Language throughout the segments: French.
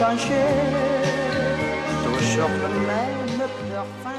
changé, toujours le même parfum.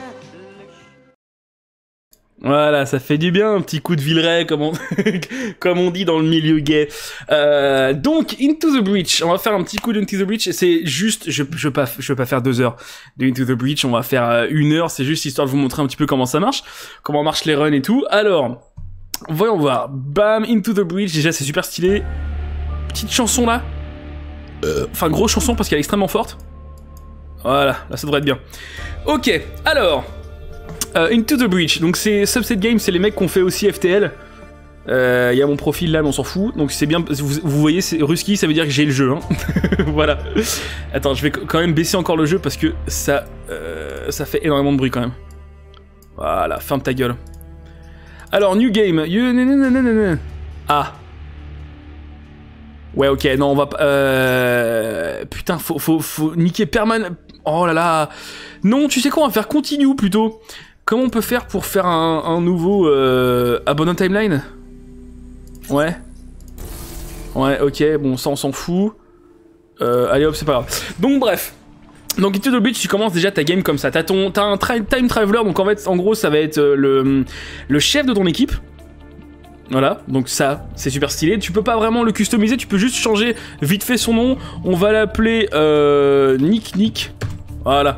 Voilà, ça fait du bien, un petit coup de Villeray, comme on, comme on dit dans le milieu gay. Donc, Into the Breach, on va faire un petit coup d'Into the Breach, c'est juste, je veux pas faire 2 heures de Into the Breach, on va faire 1 heure, c'est juste histoire de vous montrer un petit peu comment ça marche, comment marchent les runs et tout. Alors, voyons voir, bam, Into the Breach, déjà c'est super stylé, petite chanson là, enfin grosse chanson parce qu'elle est extrêmement forte. Voilà, là ça devrait être bien. Ok, alors... Into the Breach, donc c'est Subset Games, c'est les mecs qu'on fait aussi FTL. Y a mon profil là, mais on s'en fout. Donc c'est bien, vous voyez, c'est Ruski, ça veut dire que j'ai le jeu. Hein. Voilà. Attends, je vais quand même baisser encore le jeu parce que ça fait énormément de bruit quand même. Voilà, ferme ta gueule. Alors, New Game. Ah. Ouais, ok, non, on va pas... Putain, faut niquer permanent... Oh là là. Non, tu sais quoi, on va faire Continue plutôt. Comment on peut faire pour faire un nouveau Abandon Timeline? Ouais. Ouais, ok, bon, ça on s'en fout. Allez hop, c'est pas grave. Donc bref. Donc Into the Breach, tu commences déjà ta game comme ça. T'as un Time Traveler, donc en fait, en gros, ça va être le chef de ton équipe. Voilà, donc ça, c'est super stylé. Tu peux pas vraiment le customiser, tu peux juste changer vite fait son nom. On va l'appeler Nick. Voilà.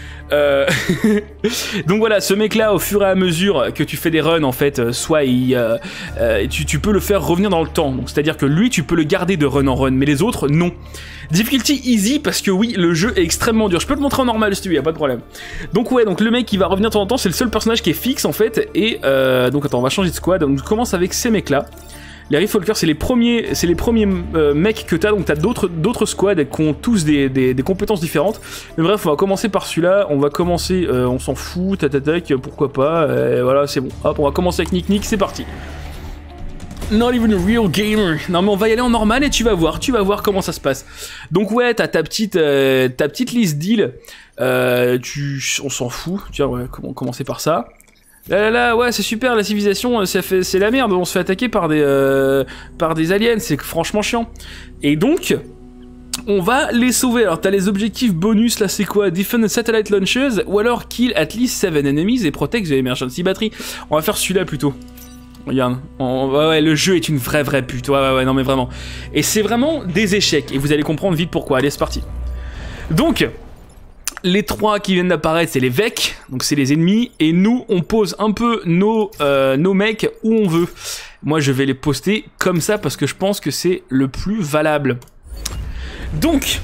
Donc voilà, ce mec là, au fur et à mesure que tu fais des runs, en fait, soit tu peux le faire revenir dans le temps. Donc c'est à dire que lui, tu peux le garder de run en run, mais les autres non. Difficulty easy, parce que oui, le jeu est extrêmement dur. Je peux te montrer en normal si tu veux, y a pas de problème. Donc ouais, donc le mec qui va revenir de temps en temps, c'est le seul personnage qui est fixe en fait. Et donc attends, on va changer de squad. Donc on commence avec ces mecs là. Les Riftwalkers, c'est les premiers mecs que t'as, donc t'as d'autres squads qui ont tous des compétences différentes. Mais bref, on va commencer par celui-là, on va commencer, on s'en fout, tatatac, pourquoi pas, voilà, c'est bon. Hop, on va commencer avec Nick, c'est parti. Not even a real gamer. Non mais on va y aller en normal et tu vas voir comment ça se passe. Donc ouais, t'as ta petite liste d'îles, on s'en fout, tiens ouais, comment commencer par ça. Là, ouais, c'est super, la civilisation, c'est la merde, on se fait attaquer par des aliens, c'est franchement chiant. Et donc, on va les sauver. Alors, t'as les objectifs bonus, là, c'est quoi? Defend the satellite launchers, ou alors kill at least 7 enemies et protect the emergency battery. On va faire celui-là, plutôt. Regarde, ouais, le jeu est une vraie pute, ouais, non mais vraiment. Et c'est vraiment des échecs, et vous allez comprendre vite pourquoi. Allez, c'est parti. Donc... les 3 qui viennent d'apparaître, c'est les Vek, donc c'est les ennemis, et nous, on pose un peu nos mecs où on veut. Moi, je vais les poster comme ça, parce que je pense que c'est le plus valable. Donc...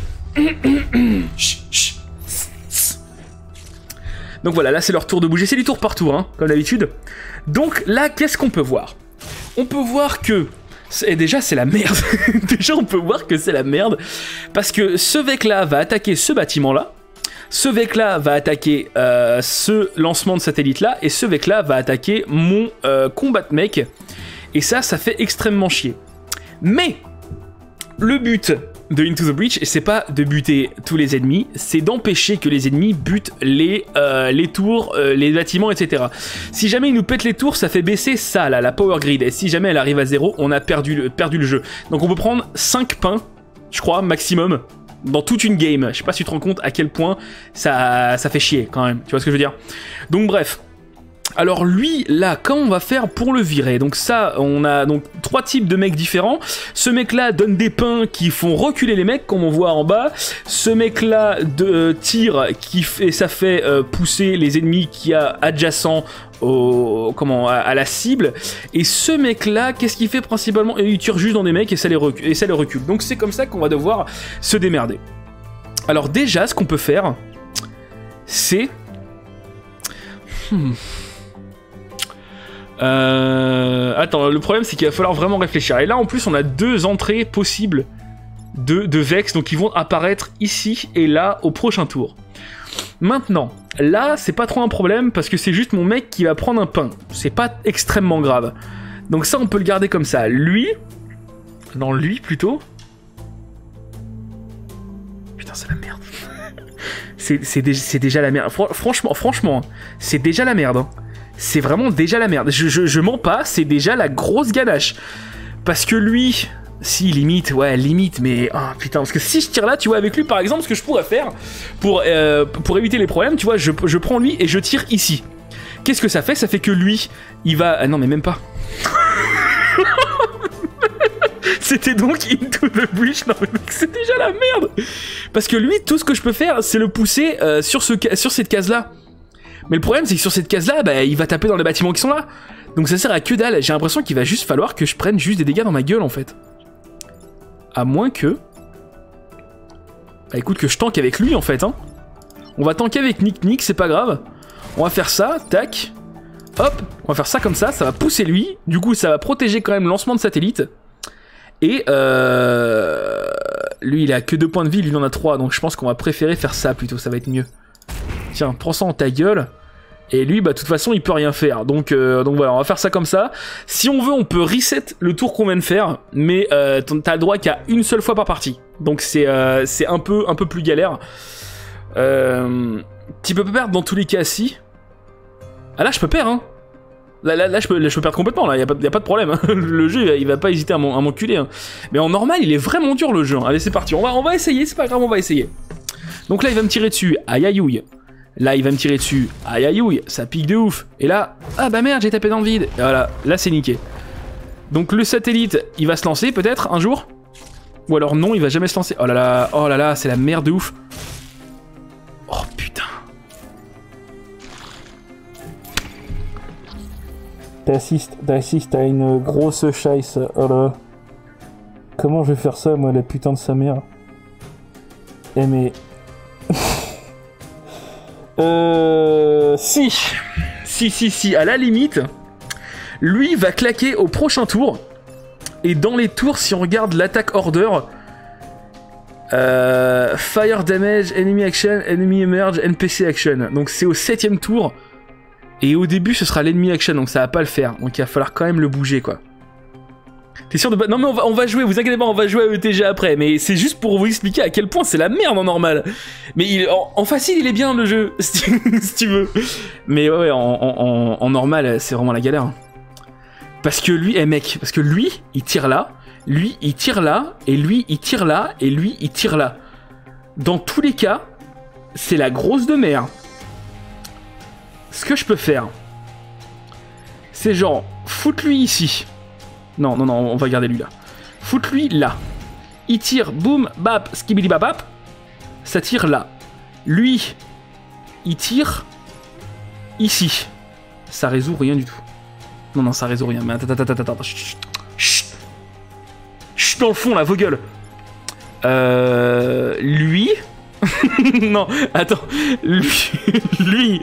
donc voilà, là, c'est leur tour de bouger. C'est du tour par tour, hein, comme d'habitude. Donc là, qu'est-ce qu'on peut voir? On peut voir que... et déjà, c'est la merde. Déjà, on peut voir que c'est la merde, parce que ce Vek-là va attaquer ce bâtiment-là. Ce Vek-là va attaquer ce lancement de satellite-là, et ce Vek-là va attaquer mon combat mec. Et ça fait extrêmement chier. Mais, le but de Into the Breach, c'est pas de buter tous les ennemis, c'est d'empêcher que les ennemis butent les tours, les bâtiments, etc. Si jamais ils nous pètent les tours, ça fait baisser ça, là, la power grid. Et si jamais elle arrive à 0, on a perdu le jeu. Donc on peut prendre 5 pains, je crois, maximum, dans toute une game. Je sais pas si tu te rends compte à quel point ça fait chier quand même, tu vois ce que je veux dire. Donc bref. Alors lui, là, comment on va faire pour le virer? Donc ça, on a donc 3 types de mecs différents. Ce mec-là donne des pains qui font reculer les mecs, comme on voit en bas. Ce mec-là tire, ça fait pousser les ennemis qui a adjacents à la cible. Et ce mec-là, qu'est-ce qu'il fait principalement? Il tire juste dans des mecs et ça les recule. Donc c'est comme ça qu'on va devoir se démerder. Alors déjà, ce qu'on peut faire, c'est... Attends, le problème c'est qu'il va falloir vraiment réfléchir. Et là en plus on a 2 entrées possibles de Vex, donc ils vont apparaître ici et là au prochain tour. Maintenant, là c'est pas trop un problème parce que c'est juste mon mec qui va prendre un pain. C'est pas extrêmement grave. Donc ça on peut le garder comme ça. Lui, non lui plutôt. Putain c'est la merde. c'est déjà la merde. Franchement, c'est déjà la merde. Hein. C'est vraiment déjà la merde. Je mens pas, c'est déjà la grosse ganache. Parce que lui, Si, limite, ouais, limite, mais... Oh, putain, parce que si je tire là, tu vois, avec lui, par exemple, ce que je pourrais faire, pour éviter les problèmes, tu vois, je prends lui et je tire ici. Qu'est-ce que ça fait? Ça fait que lui, il va... Ah non, mais même pas. C'était donc Into the Breach. Non, mais c'est déjà la merde. Parce que lui, tout ce que je peux faire, c'est le pousser sur cette case-là. Mais le problème, c'est que sur cette case-là, bah, il va taper dans les bâtiments qui sont là. Donc ça sert à que dalle. J'ai l'impression qu'il va juste falloir que je prenne juste des dégâts dans ma gueule, en fait. À moins que... Bah écoute, que je tank avec lui, en fait, hein. On va tanker avec Nick, c'est pas grave. On va faire ça, tac. Hop, on va faire ça comme ça va pousser lui. Du coup, ça va protéger quand même le lancement de satellite. Et lui, il a que 2 points de vie, lui, il en a 3. Donc je pense qu'on va préférer faire ça plutôt, ça va être mieux. Tiens, prends ça en ta gueule. Et lui, bah de toute façon, il peut rien faire. Donc voilà, on va faire ça comme ça. Si on veut, on peut reset le tour qu'on vient de faire. Mais t'as le droit qu'à une seule fois par partie. Donc c'est un peu plus galère. Tu peux perdre dans tous les cas si. Ah là, je peux perdre, hein. Là, je peux perdre complètement, là, y a pas de problème. Hein. Le jeu, il va pas hésiter à m'enculer. Hein. Mais en normal, il est vraiment dur, le jeu. Hein. Allez, c'est parti. On va essayer, c'est pas grave, on va essayer. Donc là, il va me tirer dessus. Aïe, aïe, aïe. Là, il va me tirer dessus. Aïe, aïe, aïe. Ça pique de ouf. Et là, ah bah merde, j'ai tapé dans le vide. Et voilà, là, c'est niqué. Donc le satellite, il va se lancer, peut-être, un jour. Ou alors non, il va jamais se lancer. Oh là là, c'est la merde de ouf. Oh putain. T'assistes à une grosse chaise. Oh là. Comment je vais faire ça, moi, la putain de sa mère? Eh mais... Si, à la limite, lui va claquer au prochain tour. Et dans les tours, si on regarde l'attaque order, Fire Damage, Enemy Action, Enemy Emerge, NPC Action. Donc c'est au 7ème tour. Et au début, ce sera l'Enemy Action, donc ça va pas le faire. Donc il va falloir quand même le bouger, quoi. T'es sûr de... Non mais on va jouer, vous inquiétez pas, on va jouer à ETG après. Mais c'est juste pour vous expliquer à quel point c'est la merde en normal. Mais en facile, il est bien le jeu, si tu veux. Mais ouais, en normal, c'est vraiment la galère. Parce que lui, mec, parce que lui, il tire là, lui, il tire là, et lui, il tire là, et lui, il tire là. Dans tous les cas, c'est la grosse de mer. Ce que je peux faire, c'est genre, foutre lui ici. Non, on va garder lui là. Foutre lui là. Il tire, boum, bap, skibidi babap. Ça tire là. Lui, il tire ici. Ça résout rien du tout. Non, ça résout rien. Mais attends. Chut, dans le fond là, vos gueules. Lui. Non, attends. Lui.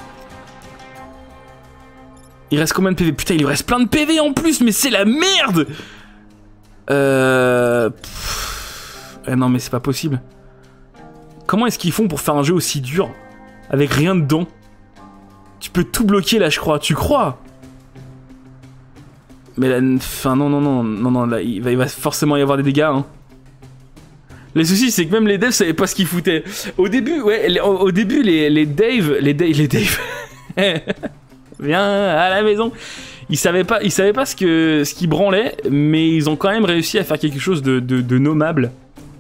Il reste combien de PV? Putain, il lui reste plein de PV en plus, mais c'est la merde. Non, mais c'est pas possible. Comment est-ce qu'ils font pour faire un jeu aussi dur avec rien dedans? Tu peux tout bloquer là, je crois. Tu crois? Mais là, enfin non, là, il va forcément y avoir des dégâts. Hein. Les soucis, c'est que même les devs savaient pas ce qu'ils foutaient. Au début, les Dave. Viens à la maison. Ils savaient pas ce qui branlait, mais ils ont quand même réussi à faire quelque chose de nommable.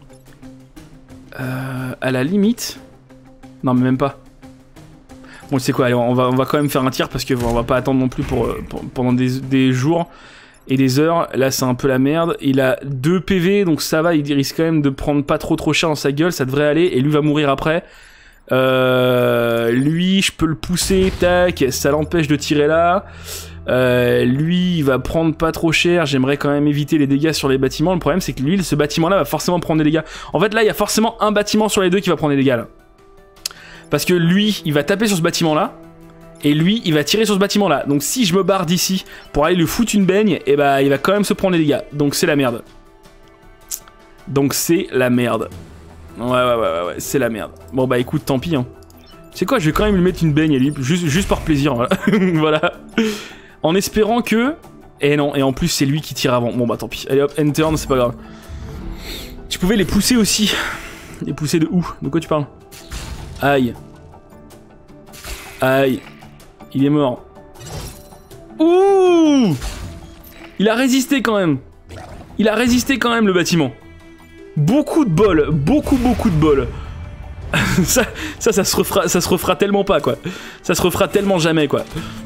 À la limite. Non, mais même pas. Bon, tu sais quoi, allez, on va quand même faire un tir parce que on va pas attendre non plus pendant des jours et des heures. Là, c'est un peu la merde. Il a 2 PV, donc ça va. Il risque quand même de prendre pas trop cher dans sa gueule. Ça devrait aller. Et lui va mourir après. Lui, je peux le pousser, tac, ça l'empêche de tirer là. Lui, il va prendre pas trop cher. J'aimerais quand même éviter les dégâts sur les bâtiments. Le problème, c'est que lui, ce bâtiment-là va forcément prendre des dégâts. En fait, là, il y a forcément un bâtiment sur les deux qui va prendre des dégâts, là. Parce que lui, il va taper sur ce bâtiment-là. Et lui, il va tirer sur ce bâtiment-là. Donc si je me barre d'ici pour aller lui foutre une baigne, et bah, il va quand même se prendre des dégâts. Donc c'est la merde. Ouais, c'est la merde. Bon bah écoute, tant pis. Hein. Tu sais quoi, je vais quand même lui mettre une baigne à lui, juste par plaisir. Voilà. Voilà. En espérant que... Et non, et en plus c'est lui qui tire avant. Bon bah tant pis. Allez hop, enter, c'est pas grave. Tu pouvais les pousser aussi. Les pousser de où? De quoi tu parles? Aïe. Il est mort. Ouh! Il a résisté quand même. Il a résisté quand même, le bâtiment. Beaucoup de bol, beaucoup de bol. ça se refera tellement pas, quoi. Ça se refera tellement jamais, quoi.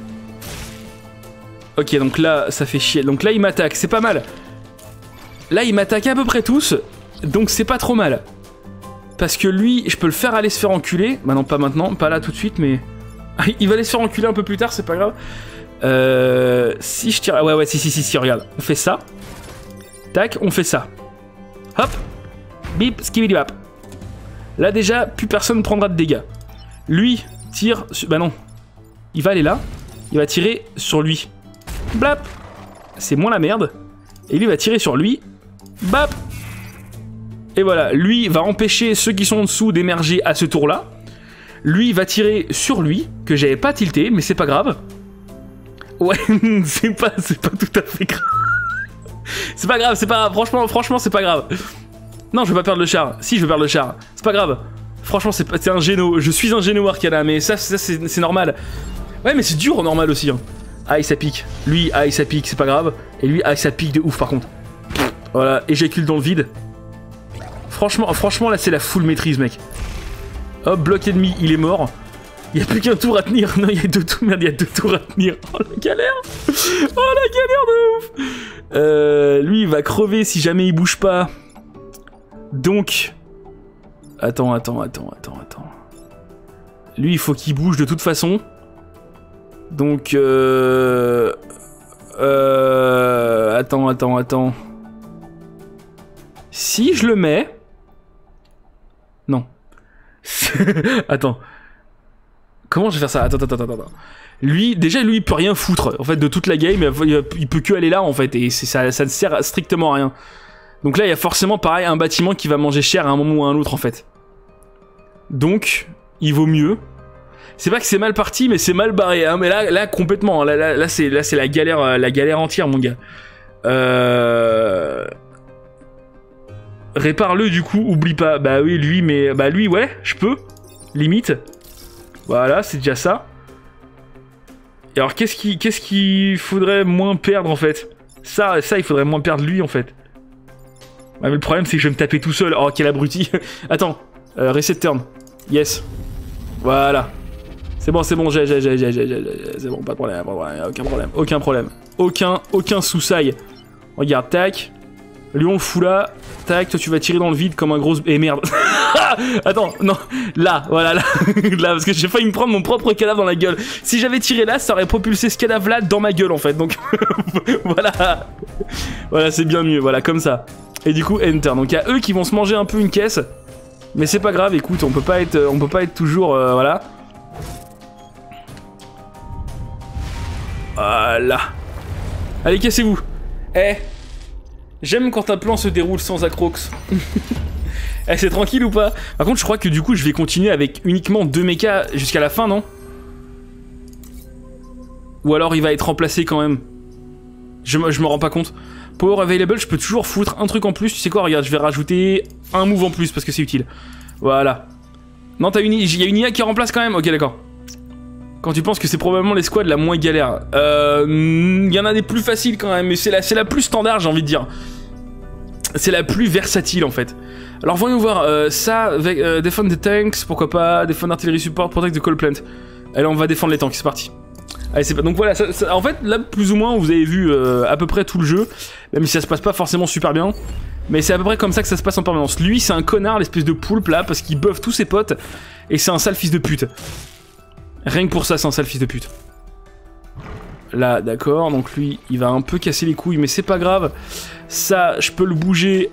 Ok, donc là, ça fait chier. Donc là, il m'attaque, c'est pas mal. Là, il m'attaque à peu près tous, donc c'est pas trop mal. Parce que lui, je peux le faire aller se faire enculer. Bah non, pas maintenant, pas là tout de suite, mais... il va aller se faire enculer un peu plus tard, c'est pas grave. Si je tire... Ouais, si, regarde. On fait ça. Tac, on fait ça. Hop. Bip, skibidi bap. Là, déjà, plus personne prendra de dégâts. Lui, tire... Bah non. Il va aller là. Il va tirer sur lui. Blap. C'est moins la merde. Et lui va tirer sur lui. Bap. Et voilà, lui va empêcher ceux qui sont en dessous d'émerger à ce tour-là. Lui va tirer sur lui, que j'avais pas tilté, mais c'est pas grave. Ouais, c'est pas tout à fait grave. C'est pas grave, franchement, c'est pas grave. Non, je vais pas perdre le char. Si, je vais perdre le char. C'est pas grave. Franchement, c'est un géno. Je suis un géno Arcana, mais ça c'est normal. Ouais, mais c'est dur en normal aussi. Hein. Aïe, ça pique. Lui, aïe, ça pique, c'est pas grave. Et lui, aïe, ça pique de ouf par contre. Voilà, éjacule dans le vide. Franchement, là, c'est la full maîtrise, mec. Hop, bloc ennemi, il est mort. Il n'y a plus qu'un tour à tenir. Non, il y a 2 tours. Merde, il y a 2 tours à tenir. Oh, la galère. Oh, la galère de ouf. Lui, il va crever si jamais il bouge pas. Donc... Attends. Lui, il faut qu'il bouge de toute façon. Donc... Attends. Si je le mets... Non. Attends. Comment je vais faire ça? Attends. Lui, il peut rien foutre. En fait, de toute la game, il peut que aller là, en fait. Et ça ne sert strictement à rien. Donc là, il y a forcément, pareil, un bâtiment qui va manger cher à un moment ou à un autre, en fait. Donc, il vaut mieux... C'est pas que c'est mal parti, mais c'est mal barré. Hein. Mais là complètement. Là, c'est la galère entière, mon gars. Répare-le, du coup, oublie pas. Bah oui, lui, ouais, je peux. Limite. Voilà, c'est déjà ça. Et alors, qu'est-ce qu'il faudrait moins perdre, en fait? Ça, il faudrait moins perdre lui, en fait. Ouais, mais le problème, c'est que je vais me taper tout seul. Oh, quel abruti. Attends. Reset turn. Yes. Voilà. C'est bon, c'est bon, c'est bon, pas de problème, aucun problème. Aucun sous-saille. Regarde, tac. Lui, on le fout là. Tac, toi, tu vas tirer dans le vide comme un gros... Eh, merde. Attends, non. Là, voilà, là. Là, parce que j'ai failli me prendre mon propre cadavre dans la gueule. Si j'avais tiré là, ça aurait propulsé ce cadavre-là dans ma gueule, en fait. Donc, voilà. Voilà, c'est bien mieux, voilà, comme ça. Et du coup, enter. Donc, il y a eux qui vont se manger un peu une caisse. Mais c'est pas grave, écoute, on peut pas être toujours... voilà. Voilà. Allez, cassez-vous. Eh, j'aime quand un plan se déroule sans accrocs. Eh, c'est tranquille ou pas? Par contre, je crois que du coup, je vais continuer avec uniquement 2 mechas jusqu'à la fin, non? Ou alors, il va être remplacé quand même. Je me rends pas compte. Power available, je peux toujours foutre un truc en plus. Tu sais quoi, regarde, je vais rajouter un move en plus parce que c'est utile. Voilà. Non, il y a une IA qui remplace quand même. Ok, d'accord. Quand tu penses que c'est probablement les squads la moins galère. Il y en a des plus faciles quand même, mais c'est la plus standard, j'ai envie de dire. C'est la plus versatile en fait. Alors voyons voir, ça, avec Defend the Tanks, pourquoi pas, Defend Artillery Support, Protect the Coal Plant. Allez, on va défendre les tanks, c'est parti. Allez, c'est pas... Donc voilà, en fait, là, plus ou moins, vous avez vu à peu près tout le jeu, même si ça se passe pas forcément super bien. Mais c'est à peu près comme ça que ça se passe en permanence. Lui, c'est un connard, l'espèce de poulpe là, parce qu'il buffe tous ses potes, et c'est un sale fils de pute. Rien que pour ça, c'est un sale fils de pute. Là, d'accord, donc lui, il va un peu casser les couilles, mais c'est pas grave. Ça, je peux le bouger.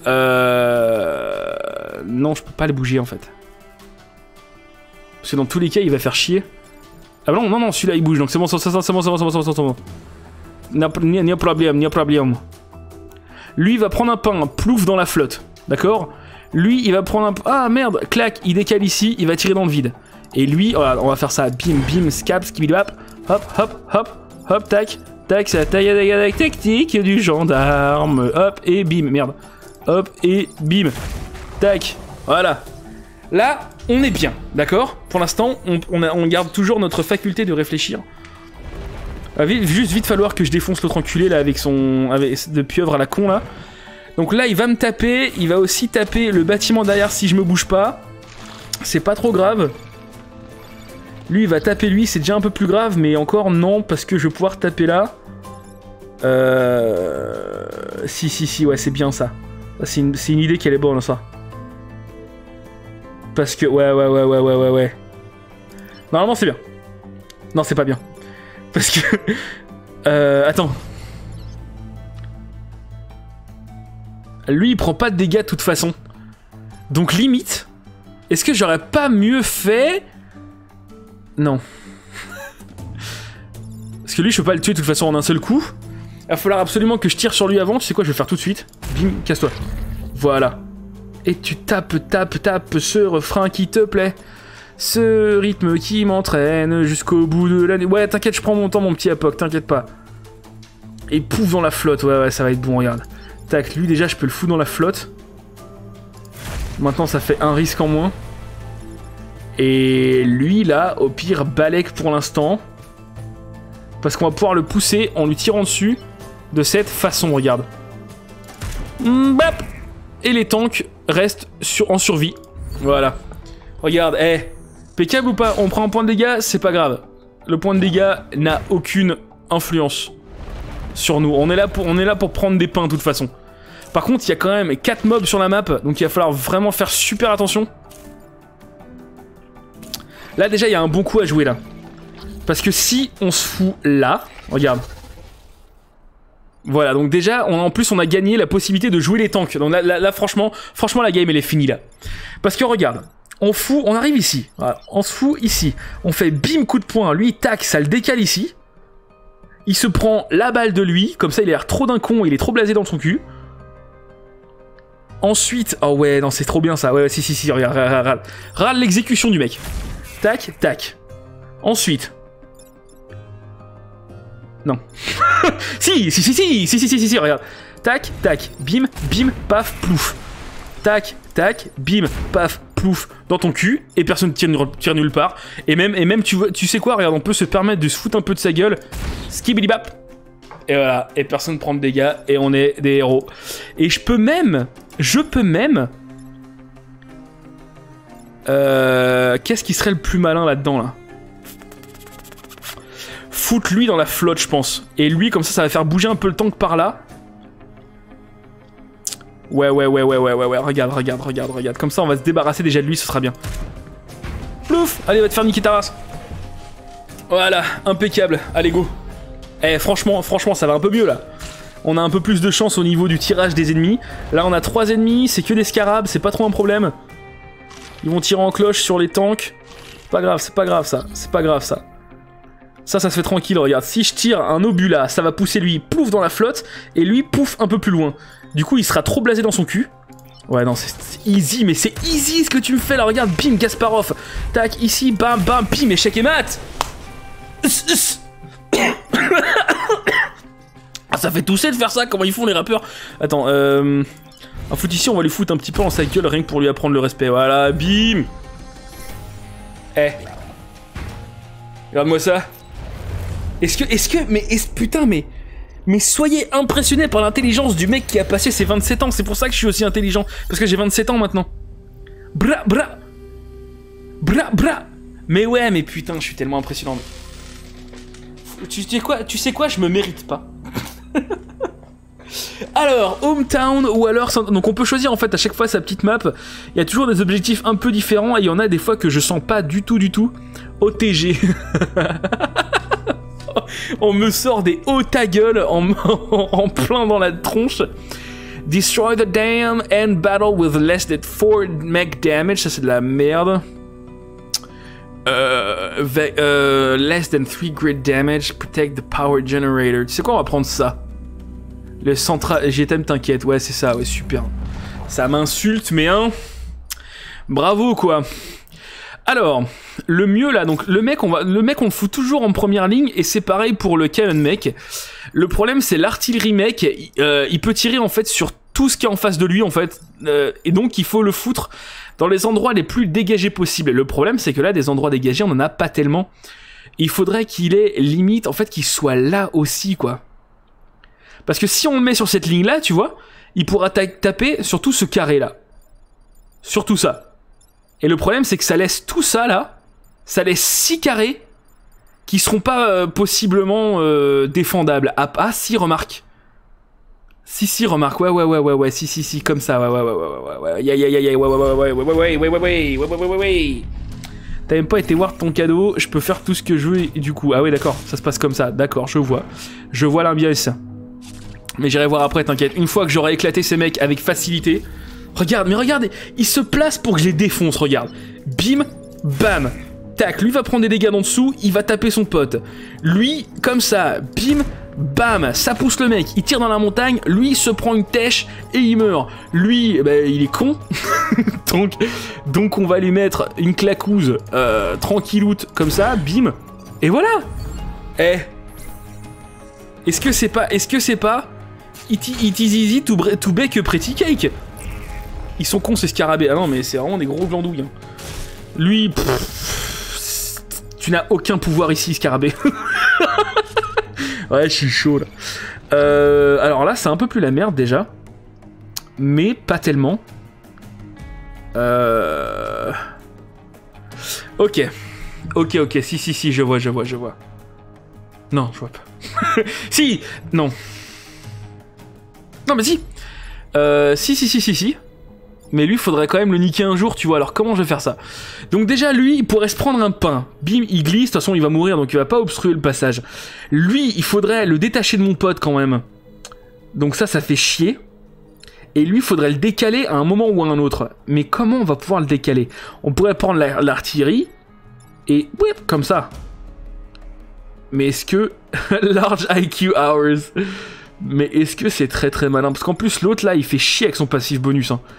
Non, je peux pas le bouger, en fait. Parce que dans tous les cas, il va faire chier. Ah non, celui-là, il bouge, donc c'est bon, c'est bon. No problème. Lui, il va prendre un pain, plouf dans la flotte, d'accord? Lui, il va prendre un... Ah, merde, clac, il décale ici, il va tirer dans le vide. Et lui, voilà, on va faire ça, bim, scap, skibidouap, hop, tac, c'est la taille tactique du gendarme, hop, et bim, merde, hop, et bim, tac, voilà. Là, on est bien, d'accord? Pour l'instant, on garde toujours notre faculté de réfléchir. Juste vite falloir que je défonce l'autre enculé, là, avec de pieuvre à la con, là. Donc là, il va me taper. Il va aussi taper le bâtiment derrière si je me bouge pas. C'est pas trop grave. Lui, il va taper lui. C'est déjà un peu plus grave. Mais encore, non. Parce que je vais pouvoir taper là. Si. Ouais, c'est bien ça. C'est une idée qui est bonne, ça. Parce que... Ouais. Normalement, c'est bien. Non, c'est pas bien. Parce que... Attends. Lui, il prend pas de dégâts de toute façon. Donc, limite... Est-ce que j'aurais pas mieux fait... Non. Parce que lui, je peux pas le tuer de toute façon en un seul coup. Il va falloir absolument que je tire sur lui avant. Tu sais quoi, je vais le faire tout de suite. Bim, casse-toi. Voilà. Et tu tapes ce refrain qui te plaît. Ce rythme qui m'entraîne jusqu'au bout de l'année. Ouais, t'inquiète, je prends mon temps, mon petit Apoc, t'inquiète pas. Et pouf dans la flotte. Ouais, ça va être bon, regarde. Tac, lui déjà, je peux le foutre dans la flotte. Maintenant, ça fait un risque en moins. Et lui, là, au pire, balèque pour l'instant. Parce qu'on va pouvoir le pousser en lui tirant dessus de cette façon, regarde. Bap. Et les tanks restent en survie. Voilà. Regarde, impeccable ou pas? On prend un point de dégâts, c'est pas grave. Le point de dégâts n'a aucune influence sur nous. On est là pour prendre des pains de toute façon. Par contre, il y a quand même 4 mobs sur la map, donc il va falloir vraiment faire super attention. Là, déjà, il y a un bon coup à jouer, là. Parce que si on se fout là, regarde. Voilà, donc déjà, en plus, on a gagné la possibilité de jouer les tanks. Donc là franchement, la game, elle est finie, là. Parce que, regarde, on arrive ici. Voilà, on se fout ici. On fait bim, coup de poing. Lui, tac, ça le décale ici. Il se prend la balle de lui. Comme ça, il a l'air trop d'un con, il est trop blasé dans son cul. Ensuite, oh ouais, non, c'est trop bien ça. Ouais, si, regarde. Râle l'exécution du mec. Tac, tac. Ensuite. Non. si, regarde. Tac, tac, bim, paf, plouf. Tac, tac, bim, paf, plouf. Dans ton cul, et personne tire nulle part. Et même tu sais quoi, regarde, on peut se permettre de se foutre un peu de sa gueule. Skibidibap. Et voilà, et personne prend de dégâts, et on est des héros. Et je peux même... Qu'est-ce qui serait le plus malin là-dedans, là? Foutre lui dans la flotte, je pense. Et lui, comme ça va faire bouger un peu le tank par là. Ouais. Regarde. Comme ça, on va se débarrasser déjà de lui, ce sera bien. Plouf! Allez, va te faire niquer ta race. Voilà, impeccable. Allez, go. Franchement, ça va un peu mieux, là. On a un peu plus de chance au niveau du tirage des ennemis. Là, on a 3 ennemis, c'est que des scarabs, c'est pas trop un problème. Ils vont tirer en cloche sur les tanks. C'est pas grave, ça. Ça se fait tranquille, regarde. Si je tire un obus là, ça va pousser lui, plouf dans la flotte, et lui, pouf, un peu plus loin. Du coup, il sera trop blasé dans son cul. Ouais, non, c'est easy, mais c'est easy ce que tu me fais là, regarde, bim, Gasparov. Tac, ici, bam, bim, échec et mat. Ah, ça fait tousser de faire ça, comment ils font les rappeurs? Attends, un foot ici, on va lui foutre un petit peu en sa gueule, rien que pour lui apprendre le respect. Voilà, bim. Regarde-moi ça. Putain, mais soyez impressionnés par l'intelligence du mec qui a passé ses 27 ans. C'est pour ça que je suis aussi intelligent. Parce que j'ai 27 ans maintenant. Bra. Mais ouais, mais putain, je suis tellement impressionnant. Tu sais quoi, je me mérite pas. Alors, Hometown ou alors... Donc on peut choisir en fait à chaque fois sa petite map. Il y a toujours des objectifs un peu différents et il y en a des fois que je sens pas du tout. OTG. On me sort des hauts ta gueule en plein dans la tronche. Destroy the dam and battle with less than 4 mech damage. Ça c'est de la merde. Less than 3 grid damage. Protect the power generator. Tu sais quoi, on va prendre ça. Le central... GTM t'inquiète. Ouais, c'est ça. Ouais, super. Ça m'insulte, mais hein... Bravo, quoi. Alors, le mieux là, donc le mec on le fout toujours en première ligne et c'est pareil pour le cannon mec. Le problème c'est l'artillerie mec, il peut tirer en fait sur tout ce qui est en face de lui en fait, et donc il faut le foutre dans les endroits les plus dégagés possibles. Le problème c'est que là des endroits dégagés on en a pas tellement. Il faudrait qu'il ait limite en fait qu'il soit là aussi quoi. Parce que si on le met sur cette ligne là, tu vois, il pourra taper sur tout ce carré-là. Sur tout ça. Et le problème, c'est que ça laisse tout ça, là, ça laisse 6 carrés qui seront pas possiblement défendables. Ah, si, remarque. Si, remarque. Ouais, si, comme ça. Ouais. T'as même pas été voir ton cadeau, je peux faire tout ce que je veux, et du coup... Ah ouais, d'accord, ça se passe comme ça, d'accord, je vois. Je vois l'ambiance. Mais j'irai voir après, t'inquiète. Une fois que j'aurai éclaté ces mecs avec facilité... Regarde, mais regardez, il se place pour que je les défonce, regarde. Bim, bam. Tac, lui va prendre des dégâts d'en dessous, il va taper son pote. Lui, comme ça, bim, bam, ça pousse le mec, il tire dans la montagne, lui se prend une tèche et il meurt. Lui, il est con, donc on va lui mettre une claquouse tranquilloute comme ça, bim, et voilà. Est-ce que c'est pas it is easy to bake a pretty cake? Ils sont cons ces scarabées, ah non mais c'est vraiment des gros glandouilles. Hein. Lui, tu n'as aucun pouvoir ici, scarabée. Ouais, je suis chaud là. Alors là, c'est un peu plus la merde déjà. Mais pas tellement. Ok, si, je vois. Non, je vois pas. Si, non. Non, mais si. Si. Mais lui, faudrait quand même le niquer un jour, tu vois. Alors, comment je vais faire ça? Donc déjà, lui, il pourrait se prendre un pain. Bim, il glisse. De toute façon, il va mourir, donc il va pas obstruer le passage. Lui, il faudrait le détacher de mon pote, quand même. Donc ça fait chier. Et lui, il faudrait le décaler à un moment ou à un autre. Mais comment on va pouvoir le décaler? On pourrait prendre l'artillerie. Et, whip, comme ça. Mais est-ce que... Large IQ hours. Mais est-ce que c'est très très malin? Parce qu'en plus, l'autre, là, il fait chier avec son passif bonus, hein.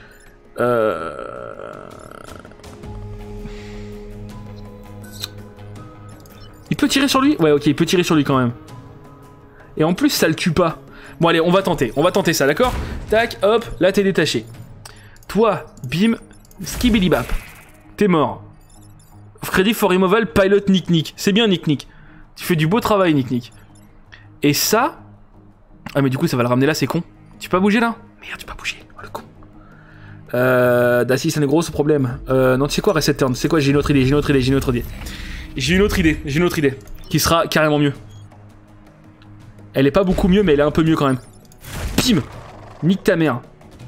Il peut tirer sur lui? Ouais, ok, il peut tirer sur lui quand même. Et en plus, ça le tue pas. Bon, allez, on va tenter ça, d'accord? Tac, hop, là, t'es détaché. Toi, bim, skibidibap. T'es mort. Credit for removal, pilot Nick. C'est bien, Nick. Tu fais du beau travail, Nick. Et ça... Ah, mais du coup, ça va le ramener là, c'est con. Tu peux pas bouger, là? Merde, tu peux pas bouger. Oh, le con. Si, c'est un gros problème. Non, tu sais quoi, reset turn. Tu sais quoi, j'ai une autre idée. J'ai une autre idée. Qui sera carrément mieux. Elle est pas beaucoup mieux, mais elle est un peu mieux quand même. Pim! Nique ta mère.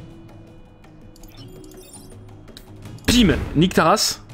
Pim! Nique ta race.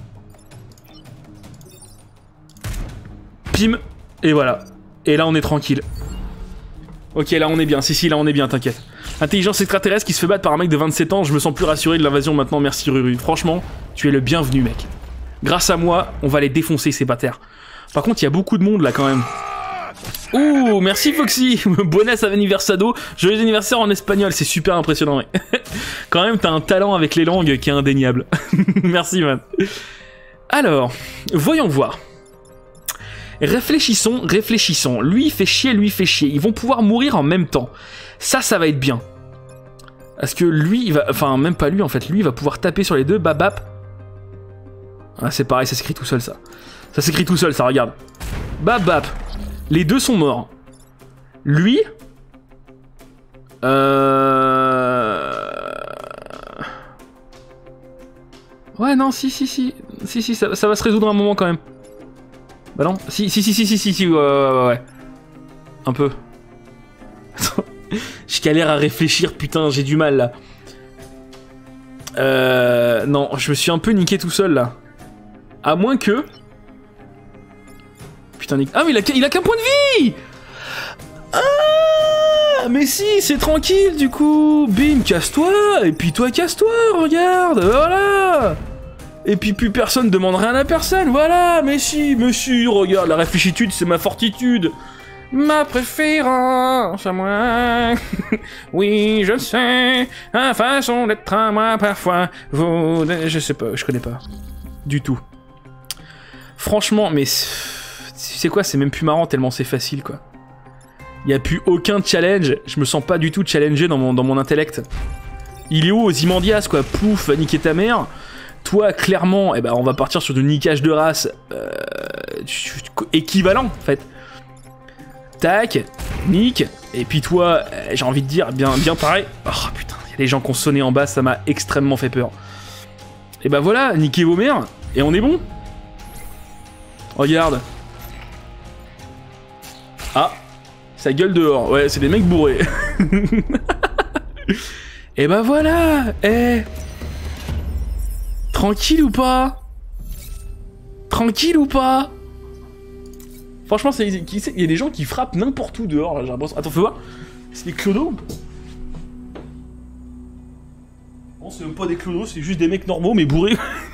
Pim! Et voilà. Et là, on est tranquille. Ok, là, on est bien. Si, là, on est bien, t'inquiète. Intelligence extraterrestre qui se fait battre par un mec de 27 ans, je me sens plus rassuré de l'invasion maintenant, merci Ruru. Franchement, tu es le bienvenu, mec. Grâce à moi, on va les défoncer, ces bâtards. Par contre, il y a beaucoup de monde, là, quand même. Ouh, merci Foxy. Buenas anniversado. Joyeux anniversaire en espagnol, c'est super impressionnant, mec. Quand même, t'as un talent avec les langues qui est indéniable. Merci, man. Alors, voyons voir. Réfléchissons. Lui, il fait chier. Ils vont pouvoir mourir en même temps. Ça va être bien. Parce que lui, il va... Enfin, même pas lui, en fait. Lui, il va pouvoir taper sur les deux. Babap. Ah, c'est pareil, ça s'écrit tout seul, ça. Ça s'écrit tout seul, ça, regarde. Babap. Les deux sont morts. Lui... Ouais, non, si, ça va se résoudre à un moment, quand même. Bah non, si, ouais. Un peu. Je galère à réfléchir, putain, j'ai du mal, là. Non, je me suis un peu niqué tout seul, là. À moins que... Putain, ah, mais il a qu'un point de vie! Ah, mais si, c'est tranquille, du coup. Bim, casse-toi, et puis toi, casse-toi, regarde, voilà. Et puis plus personne demande rien à personne, voilà, mais si, regarde, la réfléchitude, c'est ma fortitude. Ma préférence à moi. Oui, je sais, la façon d'être à moi parfois. Vous... Je sais pas, je connais pas. Du tout. Franchement, mais... Tu sais quoi, c'est même plus marrant tellement c'est facile, quoi. Y a plus aucun challenge, je me sens pas du tout challengé dans mon intellect. Il est où Ozymandias, quoi, pouf, niquer ta mère. Toi, clairement, eh ben, on va partir sur du niquage de race équivalent, en fait. Tac, nique, et puis toi, j'ai envie de dire, bien pareil. Oh putain, Les gens qui ont sonné en bas, ça m'a extrêmement fait peur. Et bah voilà, niquez vos mères, et on est bon. Regarde. Ah, ça gueule dehors. Ouais, c'est des mecs bourrés. Et bah voilà. Tranquille ou pas? Tranquille ou pas? Franchement, il y a des gens qui frappent n'importe où dehors, là, j'ai l'impression. Attends, fais voir. C'est des clodos? Non, c'est même pas des clodos, c'est juste des mecs normaux, mais bourrés.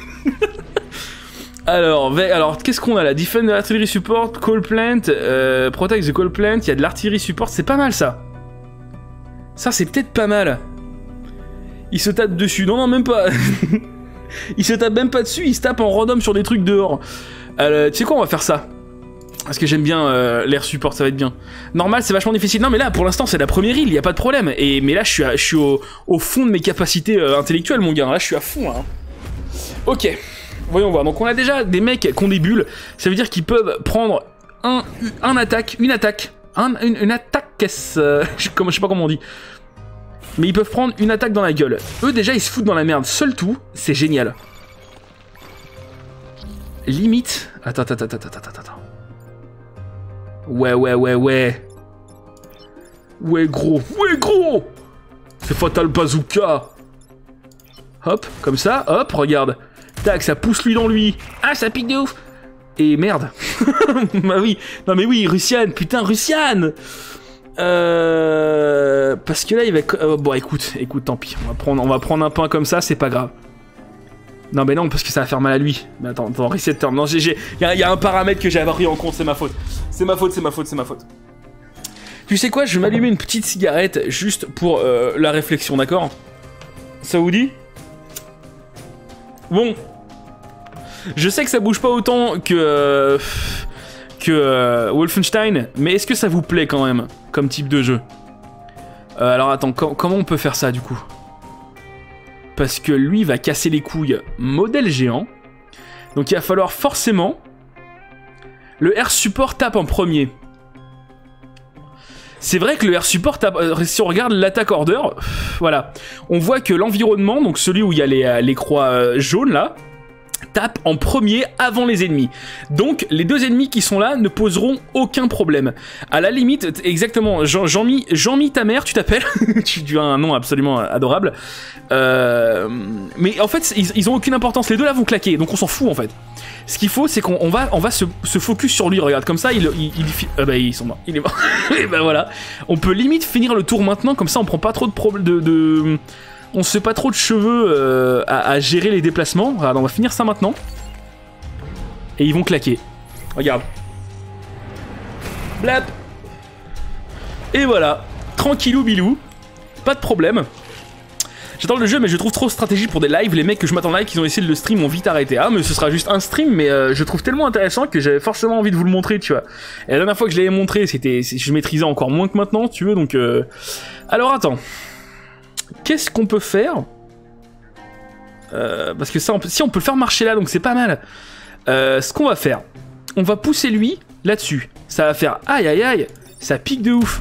Alors qu'est-ce qu'on a là? Defend l'artillery support, coal plant, protect the coal plant, il y a de l'artillerie support, c'est pas mal ça. Ça, c'est peut-être pas mal. Il se tape dessus. Non, même pas. Il se tape même pas dessus, il se tape en random sur des trucs dehors. Tu sais quoi, on va faire ça. Parce que j'aime bien l'air support, ça va être bien. Normal, c'est vachement difficile. Non, mais là, pour l'instant, c'est la première île, y a pas de problème. Mais là, je suis au fond de mes capacités intellectuelles, mon gars. Là, je suis à fond, là. Ok, voyons voir. Donc, on a déjà des mecs qui ont des bulles. Ça veut dire qu'ils peuvent prendre une attaque. Une attaque, je sais pas comment on dit. Mais ils peuvent prendre une attaque dans la gueule. Eux, déjà, ils se foutent dans la merde. Seul tout, c'est génial. Limite... Attends. Ouais. Ouais, gros. C'est Fatal Bazooka. Hop, comme ça. Hop, regarde. Tac, ça pousse lui dans lui. Ah, ça pique de ouf. Et merde. Bah oui. Non mais oui, Russian. Putain, Russian. Parce que là, il va... bon, écoute, tant pis. On va prendre un pain comme ça, c'est pas grave. Non, mais non, parce que ça va faire mal à lui. Mais attends, reset turn. Non, il y a un paramètre que j'avais pris en compte, c'est ma faute. C'est ma faute. Tu sais quoi, je vais m'allumer une petite cigarette juste pour la réflexion, d'accord? Ça vous dit? Bon. Je sais que ça bouge pas autant que Wolfenstein, mais est-ce que ça vous plaît quand même, comme type de jeu? Alors attends, comment on peut faire ça du coup? Parce que lui va casser les couilles modèle géant. Donc il va falloir forcément... Le air support tape en premier. C'est vrai que le air support tape... si on regarde l'attaque order, voilà. On voit que l'environnement, donc celui où il y a les croix jaunes là, tape en premier avant les ennemis. Donc les deux ennemis qui sont là ne poseront aucun problème. À la limite, exactement, Jean-Mi ta mère, tu t'appelles. Tu as un nom absolument adorable. Mais en fait, ils ont aucune importance. Les deux là vont claquer, donc on s'en fout en fait. Ce qu'il faut, c'est qu'on va se focus sur lui. Regarde, comme ça, ils sont morts. Il est mort. Et ben voilà. On peut limite finir le tour maintenant, comme ça on prend pas trop de problèmes on se fait pas trop de cheveux à gérer les déplacements. Regarde, on va finir ça maintenant. Et ils vont claquer. Regarde. Blap. Et voilà. Tranquillou bilou. Pas de problème. J'adore le jeu, mais je trouve trop stratégie pour des lives. Les mecs que je m'attends live, qui ont essayé de le stream, ont vite arrêté. Ah, mais ce sera juste un stream, mais je trouve tellement intéressant que j'avais forcément envie de vous le montrer, tu vois. Et la dernière fois que je l'avais montré, je maîtrisais encore moins que maintenant, tu veux, donc... Alors, attends. Qu'est-ce qu'on peut faire? Parce que ça, si on peut le faire marcher là, donc c'est pas mal. Ce qu'on va faire, on va pousser lui là-dessus. Ça va faire aïe aïe aïe. Ça pique de ouf.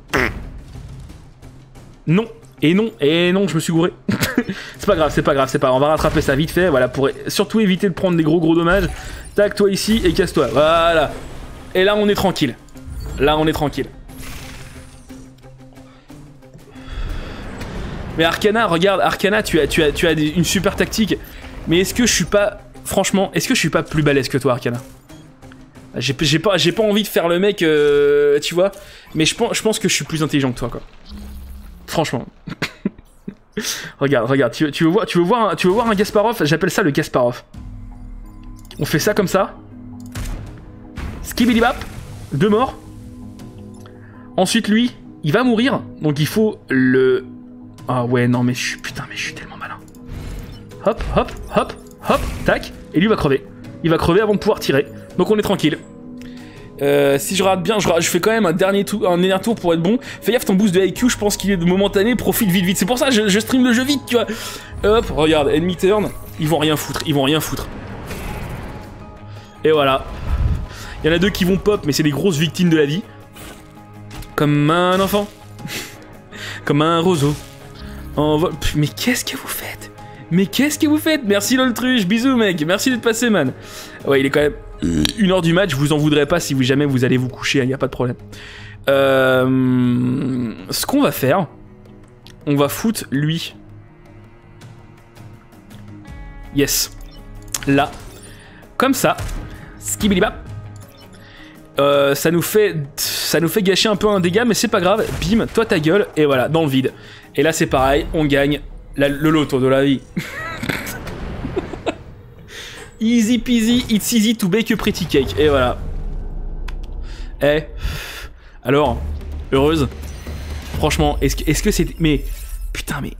Non. Et non, je me suis gouré. C'est pas grave. On va rattraper ça vite fait, voilà, pour surtout éviter de prendre des gros dommages. Tac, toi ici et casse-toi. Voilà. Et là, on est tranquille. Mais Arcana, regarde, Arcana, tu as une super tactique. Mais est-ce que je suis pas... Franchement, est-ce que je suis pas plus balèze que toi, Arcana? J'ai pas envie de faire le mec, tu vois. Mais je pense que je suis plus intelligent que toi, quoi. Franchement. regarde, tu veux voir un Gasparov? J'appelle ça le Gasparov. On fait ça comme ça. Skibidibap. 2 morts. Ensuite, lui, il va mourir. Donc il faut le... Ah ouais, non, mais je suis tellement malin. Hop, tac. Et lui va crever. Il va crever avant de pouvoir tirer. Donc on est tranquille. Si je rate bien, je fais quand même un dernier tour pour être bon. Fais gaffe, ton boost de IQ, je pense qu'il est momentané, profite vite. C'est pour ça que je stream le jeu vite, tu vois. Hop, regarde, enemy turn, ils vont rien foutre. Et voilà. Il y en a 2 qui vont pop, mais c'est des grosses victimes de la vie. Comme un enfant. Comme un roseau. En vol... Pff, mais qu'est-ce que vous faites? Mais qu'est-ce que vous faites? Merci l'Oltruche, bisous mec, merci d'être passé man. Ouais, il est quand même 1h du match, je vous en voudrais pas si jamais vous allez vous coucher, il n'y a pas de problème. Ce qu'on va faire, on va foutre lui. Yes. Là. Comme ça. Skibidibap. Ça nous fait gâcher un peu un dégât, mais c'est pas grave. Bim, toi ta gueule, et voilà, dans le vide. Et là c'est pareil, on gagne le loto de la vie. Easy peasy, it's easy to bake a pretty cake. Et voilà. Eh. Alors, heureuse. Franchement, est-ce que c'est... Mais... Putain, mais...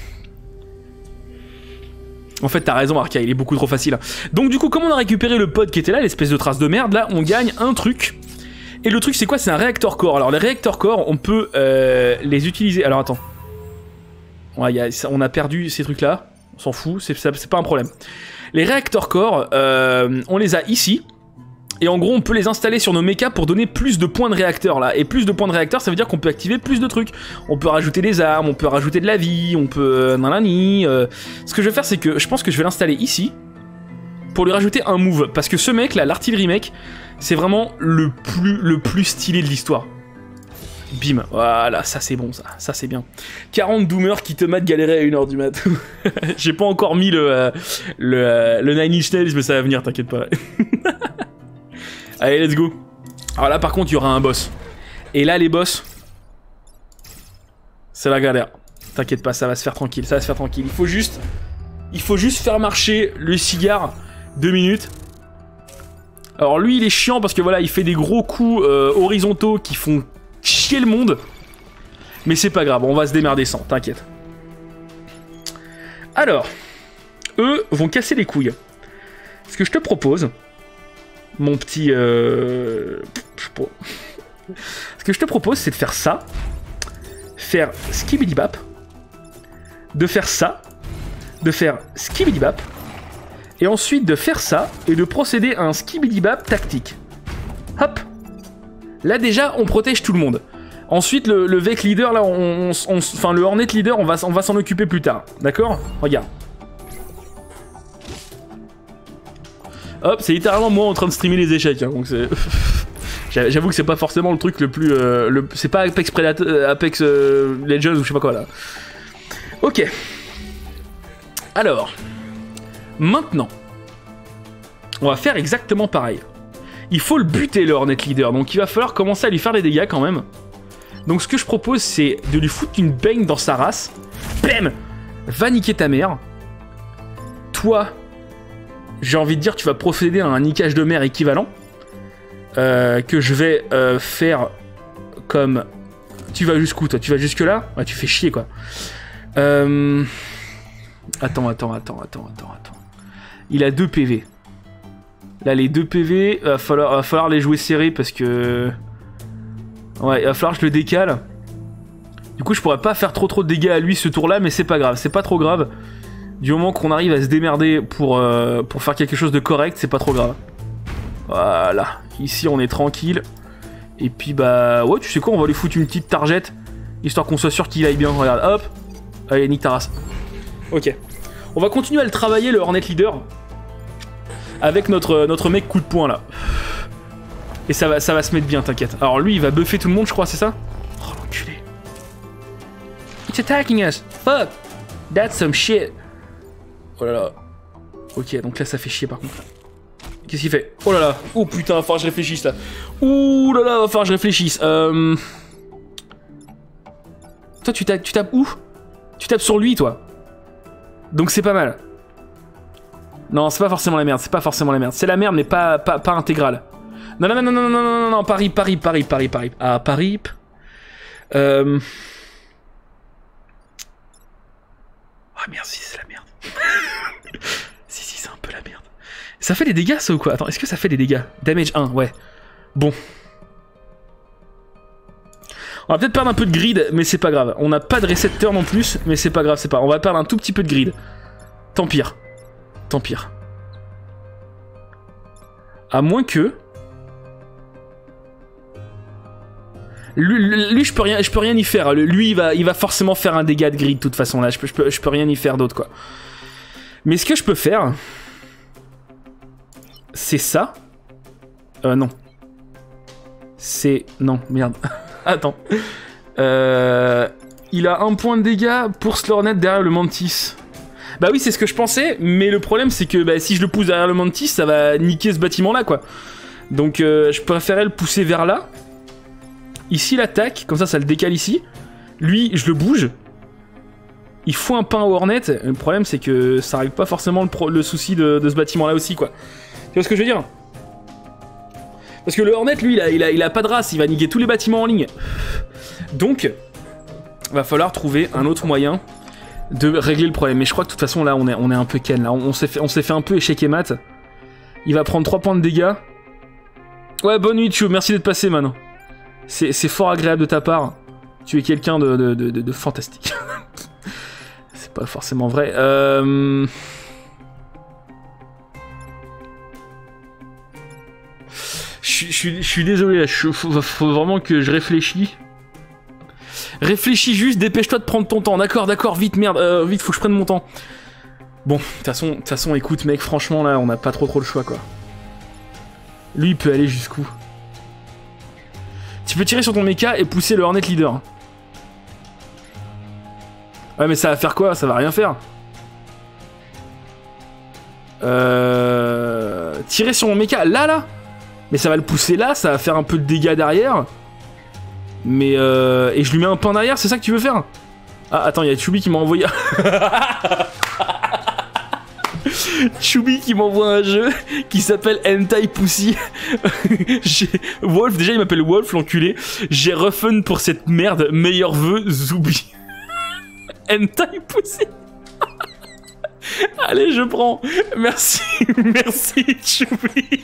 En fait, t'as raison, Arca, il est beaucoup trop facile. Donc du coup, comme on a récupéré le pod qui était là, l'espèce de trace de merde, là, on gagne un truc. Et le truc, c'est quoi? C'est un réacteur core. Alors les réacteurs core, on peut les utiliser... Alors attends. Ouais, on a perdu ces trucs-là. On s'en fout, c'est pas un problème. Les réacteurs core, on les a ici. Et en gros, on peut les installer sur nos mechas pour donner plus de points de réacteur là. Et plus de points de réacteur, ça veut dire qu'on peut activer plus de trucs. On peut rajouter des armes, on peut rajouter de la vie, on peut... nanani. Ce que je vais faire, c'est que je pense que je vais l'installer ici. Pour lui rajouter un move. Parce que ce mec là, l'artillerie mec, c'est vraiment le plus stylé de l'histoire. Bim, voilà, ça c'est bon, ça c'est bien. 40 doomers qui te matent galérer à 1h du mat. J'ai pas encore mis le Nine Inch Nails, mais ça va venir, t'inquiète pas. Allez, let's go. Alors là, par contre, il y aura un boss. Et là, les boss, c'est la galère. T'inquiète pas, ça va se faire tranquille, ça va se faire tranquille. Il faut juste faire marcher le cigare 2 minutes. Alors lui, il est chiant parce que voilà, il fait des gros coups horizontaux qui font chier le monde. Mais c'est pas grave, on va se démerder sans, t'inquiète. Alors, eux vont casser les couilles. Ce que je te propose, mon petit... Ce que je te propose, c'est de faire ça. Faire skibidibap. De faire ça. De faire skibidibap. Et ensuite de faire ça. Et de procéder à un skibidibap tactique. Hop. Là déjà, on protège tout le monde. Ensuite, le Vec Leader, là, enfin le Hornet Leader, on va s'en occuper plus tard. D'accord? Regarde. Hop, c'est littéralement moi en train de streamer les échecs. Hein, donc c'est... J'avoue que c'est pas forcément le truc le plus... c'est pas Apex Legends ou je sais pas quoi, là. Ok. Alors. Maintenant. On va faire exactement pareil. Il faut le buter, le Hornet Leader. Donc il va falloir commencer à lui faire des dégâts quand même. Donc ce que je propose, c'est de lui foutre une baigne dans sa race. Bam! Va niquer ta mère. Toi, j'ai envie de dire, tu vas procéder à un niquage de mère équivalent. Que je vais faire comme... Tu vas jusqu'où, toi? Tu vas jusque là? Ouais, tu fais chier, quoi. Attends. Il a 2 PV. Là, les 2 PV, va falloir les jouer serrés parce que... Ouais, il va falloir que je le décale. Du coup, je pourrais pas faire trop de dégâts à lui ce tour-là, mais c'est pas grave. C'est pas trop grave. Du moment qu'on arrive à se démerder pour faire quelque chose de correct, c'est pas trop grave. Voilà. Ici, on est tranquille. Et puis, bah... Ouais, tu sais quoi, on va lui foutre une petite target. Histoire qu'on soit sûr qu'il aille bien. Regarde, hop. Allez, nique ta race. Ok. On va continuer à le travailler, le Hornet Leader. Avec notre mec coup de poing, là. Et ça va se mettre bien, t'inquiète. Alors lui, il va buffer tout le monde, je crois, c'est ça? Oh, l'enculé. It's attacking us. Fuck. That's some shit. Oh là là. Ok, donc là, ça fait chier, par contre. Qu'est-ce qu'il fait? Oh là là. Oh putain, va falloir que je réfléchisse, là. Ouh là là, va falloir que je réfléchisse. Toi, tu tapes où? Tu tapes sur lui, toi. Donc c'est pas mal. Non, c'est pas forcément la merde, c'est pas forcément la merde. C'est la merde, mais pas intégrale. Non, Paris. Ah, Paris. Ah merde, si, c'est la merde. si, c'est un peu la merde. Ça fait des dégâts, ça, ou quoi? Attends, est-ce que ça fait des dégâts? Damage 1, ouais. Bon. On va peut-être perdre un peu de grid, mais c'est pas grave. On n'a pas de récepteur non plus, mais c'est pas grave, c'est pas... On va perdre un tout petit peu de grid. Tant pire. À moins que... Lui je peux rien y faire. Lui, il va forcément faire un dégât de grid de toute façon, là. Je peux rien y faire d'autre, quoi. Mais ce que je peux faire... C'est ça. Non. C'est... Non, merde. Attends. Il a 1 point de dégâts pour Slornet derrière le Mantis. Bah oui, c'est ce que je pensais, mais le problème c'est que bah, si je le pousse derrière le Mantis, ça va niquer ce bâtiment-là, quoi. Donc je préférais le pousser vers là. Ici, l'attaque, comme ça le décale ici. Lui, je le bouge. Il faut un pain au Hornet. Le problème c'est que ça règle pas forcément le souci de ce bâtiment-là aussi, quoi. Tu vois ce que je veux dire? Parce que le Hornet, lui, il a pas de race, il va niquer tous les bâtiments en ligne. Donc, va falloir trouver un autre moyen de régler le problème. Mais je crois que de toute façon, là, on est un peu ken. Là, on s'est fait un peu échec et mat. Il va prendre 3 points de dégâts. Ouais, bonne nuit, Tchou. Merci d'être passé, man. C'est fort agréable de ta part. Tu es quelqu'un de fantastique. C'est pas forcément vrai. Je suis désolé, faut vraiment que je réfléchisse. Réfléchis juste, dépêche-toi de prendre ton temps. D'accord, vite, merde, vite, faut que je prenne mon temps. Bon, de toute façon, écoute, mec, franchement, là, on n'a pas trop le choix, quoi. Lui, il peut aller jusqu'où? Tu peux tirer sur ton mecha et pousser le Hornet Leader. Ouais, mais ça va faire quoi? Ça va rien faire. Tirer sur mon mecha, là. Mais ça va le pousser là, ça va faire un peu de dégâts derrière. Mais et je lui mets un pain derrière, c'est ça que tu veux faire? Ah, attends, il y a Chubby qui m'a envoyé... Chubby qui m'envoie un jeu qui s'appelle Hentai Pussy. Wolf, déjà il m'appelle Wolf, l'enculé. J'ai refun pour cette merde, meilleur vœu, Zoubi. Hentai Pussy. Allez, je prends. Merci, Chubby.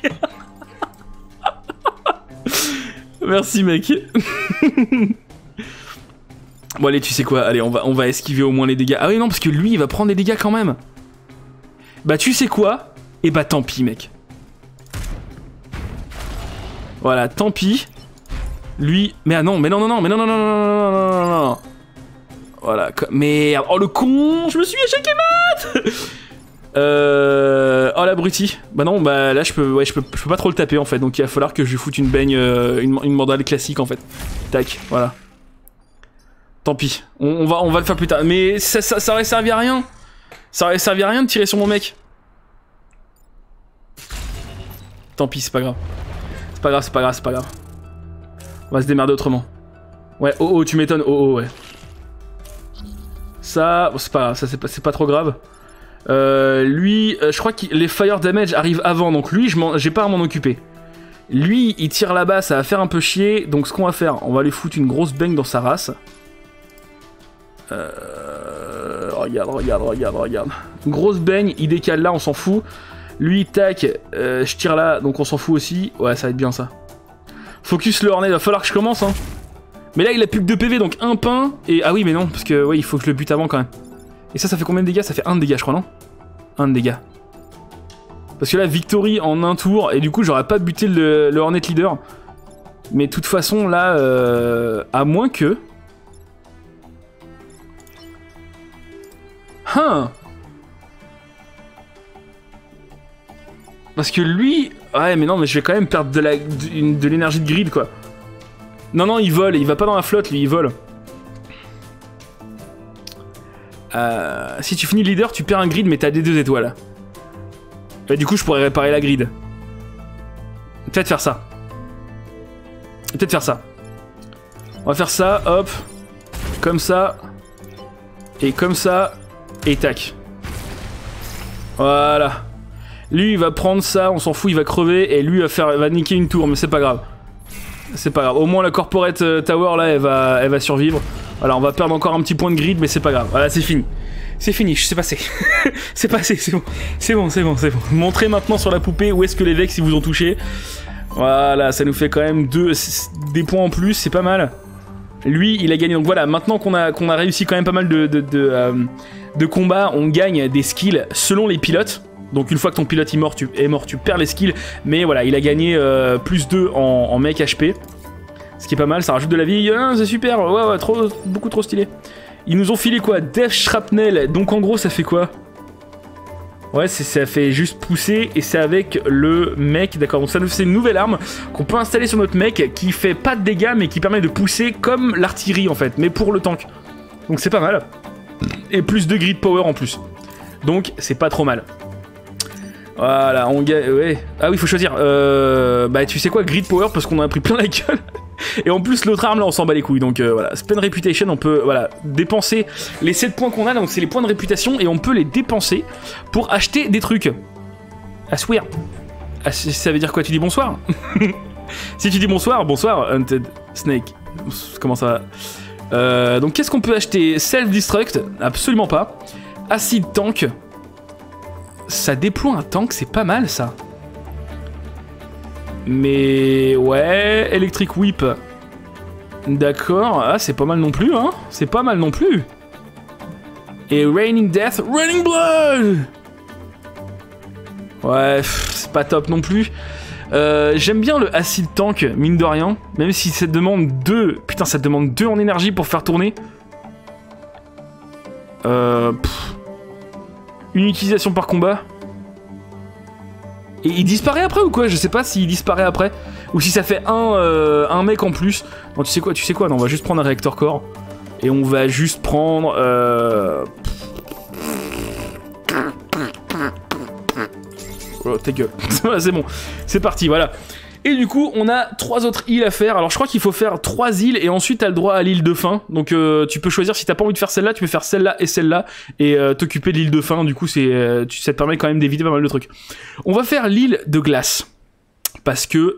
Merci, mec. Bon, allez, tu sais quoi? Allez, on va esquiver au moins les dégâts. Ah oui, non, parce que lui, il va prendre des dégâts quand même. Bah, tu sais quoi? Et bah, tant pis, mec. Voilà, tant pis. Lui... Mais non. Voilà, merde. Oh, le con! Je me suis échec et mat! Oh, l'abruti. Bah non, bah là, je peux pas trop le taper, en fait. Donc, il va falloir que je lui foute une baigne, une mandale classique, en fait. Tac, voilà. Tant pis. On va le faire plus tard. Mais ça aurait servi à rien. Ça aurait servi à rien de tirer sur mon mec. Tant pis, c'est pas grave. C'est pas grave. On va se démerder autrement. Ouais, oh, tu m'étonnes. Oh, ouais. Ça, bon, c'est pas grave, ça c'est pas trop grave. Lui, je crois que les fire damage arrivent avant, donc lui, j'ai pas à m'en occuper. Lui, il tire là-bas, ça va faire un peu chier, donc ce qu'on va faire, on va lui foutre une grosse baigne dans sa race. Regarde. Une grosse baigne, il décale là, on s'en fout. Lui, tac, je tire là, donc on s'en fout aussi. Ouais, ça va être bien ça. Focus le Hornet, il va falloir que je commence, hein. Mais là, il a plus que 2 PV, donc un pain. Et ah oui, mais non, parce que ouais, il faut que je le bute avant quand même. Et ça fait combien de dégâts? Ça fait 1 de dégâts, je crois, non? 1 de dégâts. Parce que là, victory en un tour, et du coup, j'aurais pas buté le Hornet Leader. Mais de toute façon, là, à moins que... Hein? Parce que lui... Ouais, mais non, mais je vais quand même perdre de l'énergie de grid, quoi. Non, il vole, il va pas dans la flotte, lui, il vole. Si tu finis leader, tu perds un grid, mais t'as des 2 étoiles. Et du coup, je pourrais réparer la grid. Peut-être faire ça. On va faire ça, hop. Comme ça. Et comme ça. Et tac. Voilà. Lui, il va prendre ça, on s'en fout, il va crever. Et lui, va niquer une tour, mais c'est pas grave. C'est pas grave. Au moins, la corporate tower, là, elle va survivre. Voilà, on va perdre encore un petit point de grid, mais c'est pas grave. Voilà, c'est fini. C'est fini, c'est passé. C'est passé, c'est bon. Montrez maintenant sur la poupée où est-ce que les Vex ils vous ont touché. Voilà, ça nous fait quand même des points en plus, c'est pas mal. Lui, il a gagné. Donc voilà, maintenant qu'on a réussi quand même pas mal de combats, on gagne des skills selon les pilotes. Donc une fois que ton pilote est mort, tu perds les skills. Mais voilà, il a gagné plus 2 en mec HP. Ce qui est pas mal, ça rajoute de la vie. C'est super, ouais, beaucoup trop stylé. Ils nous ont filé quoi? Death Shrapnel. Donc en gros, ça fait quoi? Ouais, ça fait juste pousser et c'est avec le mec, d'accord. Donc ça c'est une nouvelle arme qu'on peut installer sur notre mec qui fait pas de dégâts mais qui permet de pousser comme l'artillerie en fait, mais pour le tank. Donc c'est pas mal. Et plus de grid power en plus. Donc c'est pas trop mal. Voilà, on gagne. Ouais. Ah oui, faut choisir. Bah tu sais quoi, grid power parce qu'on en a pris plein la gueule. Et en plus l'autre arme là on s'en bat les couilles. Donc voilà, spend reputation, on peut dépenser les 7 points qu'on a, donc c'est les points de réputation et on peut les dépenser pour acheter des trucs. I swear. Ah, ça veut dire quoi? Tu dis bonsoir? Si tu dis bonsoir, bonsoir Hunted Snake. Comment ça va? Donc qu'est-ce qu'on peut acheter? Self-destruct? Absolument pas. Acid tank. Ça déploie un tank, c'est pas mal ça. Mais ouais, Electric Whip. D'accord, ah c'est pas mal non plus, hein. C'est pas mal non plus. Et Raining Death, Raining Blood. Ouais, c'est pas top non plus. J'aime bien le Acid Tank, mine de rien. Même si ça demande 2... Putain, ça demande 2 en énergie pour faire tourner. Une utilisation par combat. Et il disparaît après ou quoi? Je sais pas s'il disparaît après. Ou si ça fait un mec en plus. Non, tu sais quoi? Non, on va juste prendre un réacteur core. Et on va juste prendre... Oh, ta gueule. C'est bon. C'est parti, voilà. Et du coup, on a 3 autres îles à faire. Alors, je crois qu'il faut faire 3 îles et ensuite t'as le droit à l'île de fin. Donc, tu peux choisir si t'as pas envie de faire celle-là, tu peux faire celle-là et celle-là et t'occuper de l'île de fin. Du coup, ça te permet quand même d'éviter pas mal de trucs. On va faire l'île de glace parce que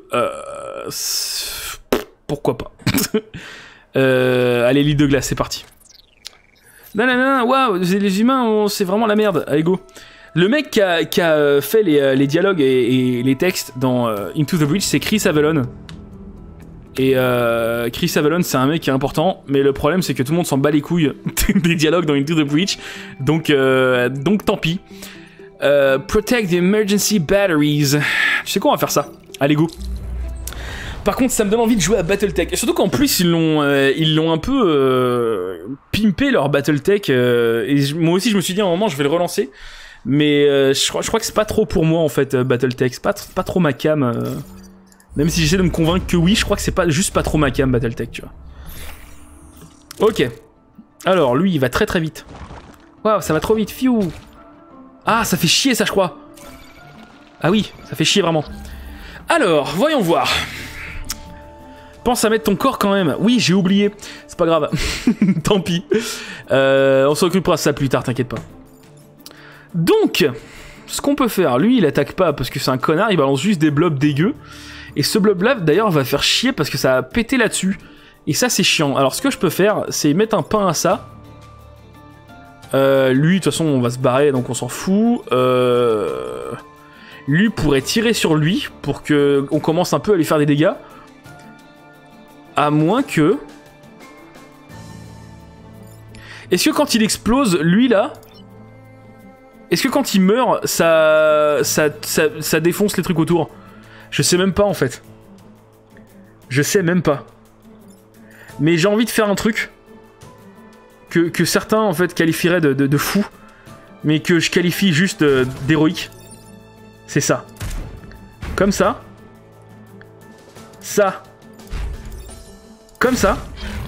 pourquoi pas. Allez, l'île de glace, c'est parti. Nanana, waouh, les humains, c'est vraiment la merde. Allez, go. Le mec qui a fait les dialogues et les textes dans Into the Breach, c'est Chris Avellone. Et Chris Avellone, c'est un mec qui est important, mais le problème, c'est que tout le monde s'en bat les couilles des dialogues dans Into the Breach. Donc tant pis. Protect the emergency batteries. Tu sais quoi, on va faire ça. Allez, go. Par contre, ça me donne envie de jouer à Battletech. Et surtout qu'en plus, ils l'ont un peu pimpé leur Battletech. Et moi aussi, je me suis dit à un moment, je vais le relancer. Mais je crois que c'est pas trop pour moi en fait, Battletech. C'est pas trop ma cam. Même si j'essaie de me convaincre que oui, je crois que c'est pas trop ma cam, Battletech, tu vois. Ok. Alors, lui, il va très très vite. Waouh, ça va trop vite, fiou. Ah, ça fait chier ça, je crois. Ah oui, ça fait chier vraiment. Alors, voyons voir. Pense à mettre ton corps quand même. Oui, j'ai oublié. C'est pas grave. Tant pis. On s'occupera de ça plus tard, t'inquiète pas. Donc, ce qu'on peut faire, lui il attaque pas parce que c'est un connard, il balance juste des blobs dégueux. Et ce blob là d'ailleurs va faire chier parce que ça va péter là-dessus. Et ça c'est chiant. Alors ce que je peux faire, c'est mettre un pain à ça. Lui de toute façon on va se barrer donc on s'en fout. Lui pourrait tirer sur lui pour que on commence un peu à lui faire des dégâts. À moins que... Est-ce que quand il explose, lui là... Est-ce que quand il meurt, ça défonce les trucs autour? Je sais même pas en fait. Je sais même pas. Mais j'ai envie de faire un truc que certains en fait qualifieraient de fou, mais que je qualifie juste d'héroïque. C'est ça. Comme ça. Ça. Comme ça.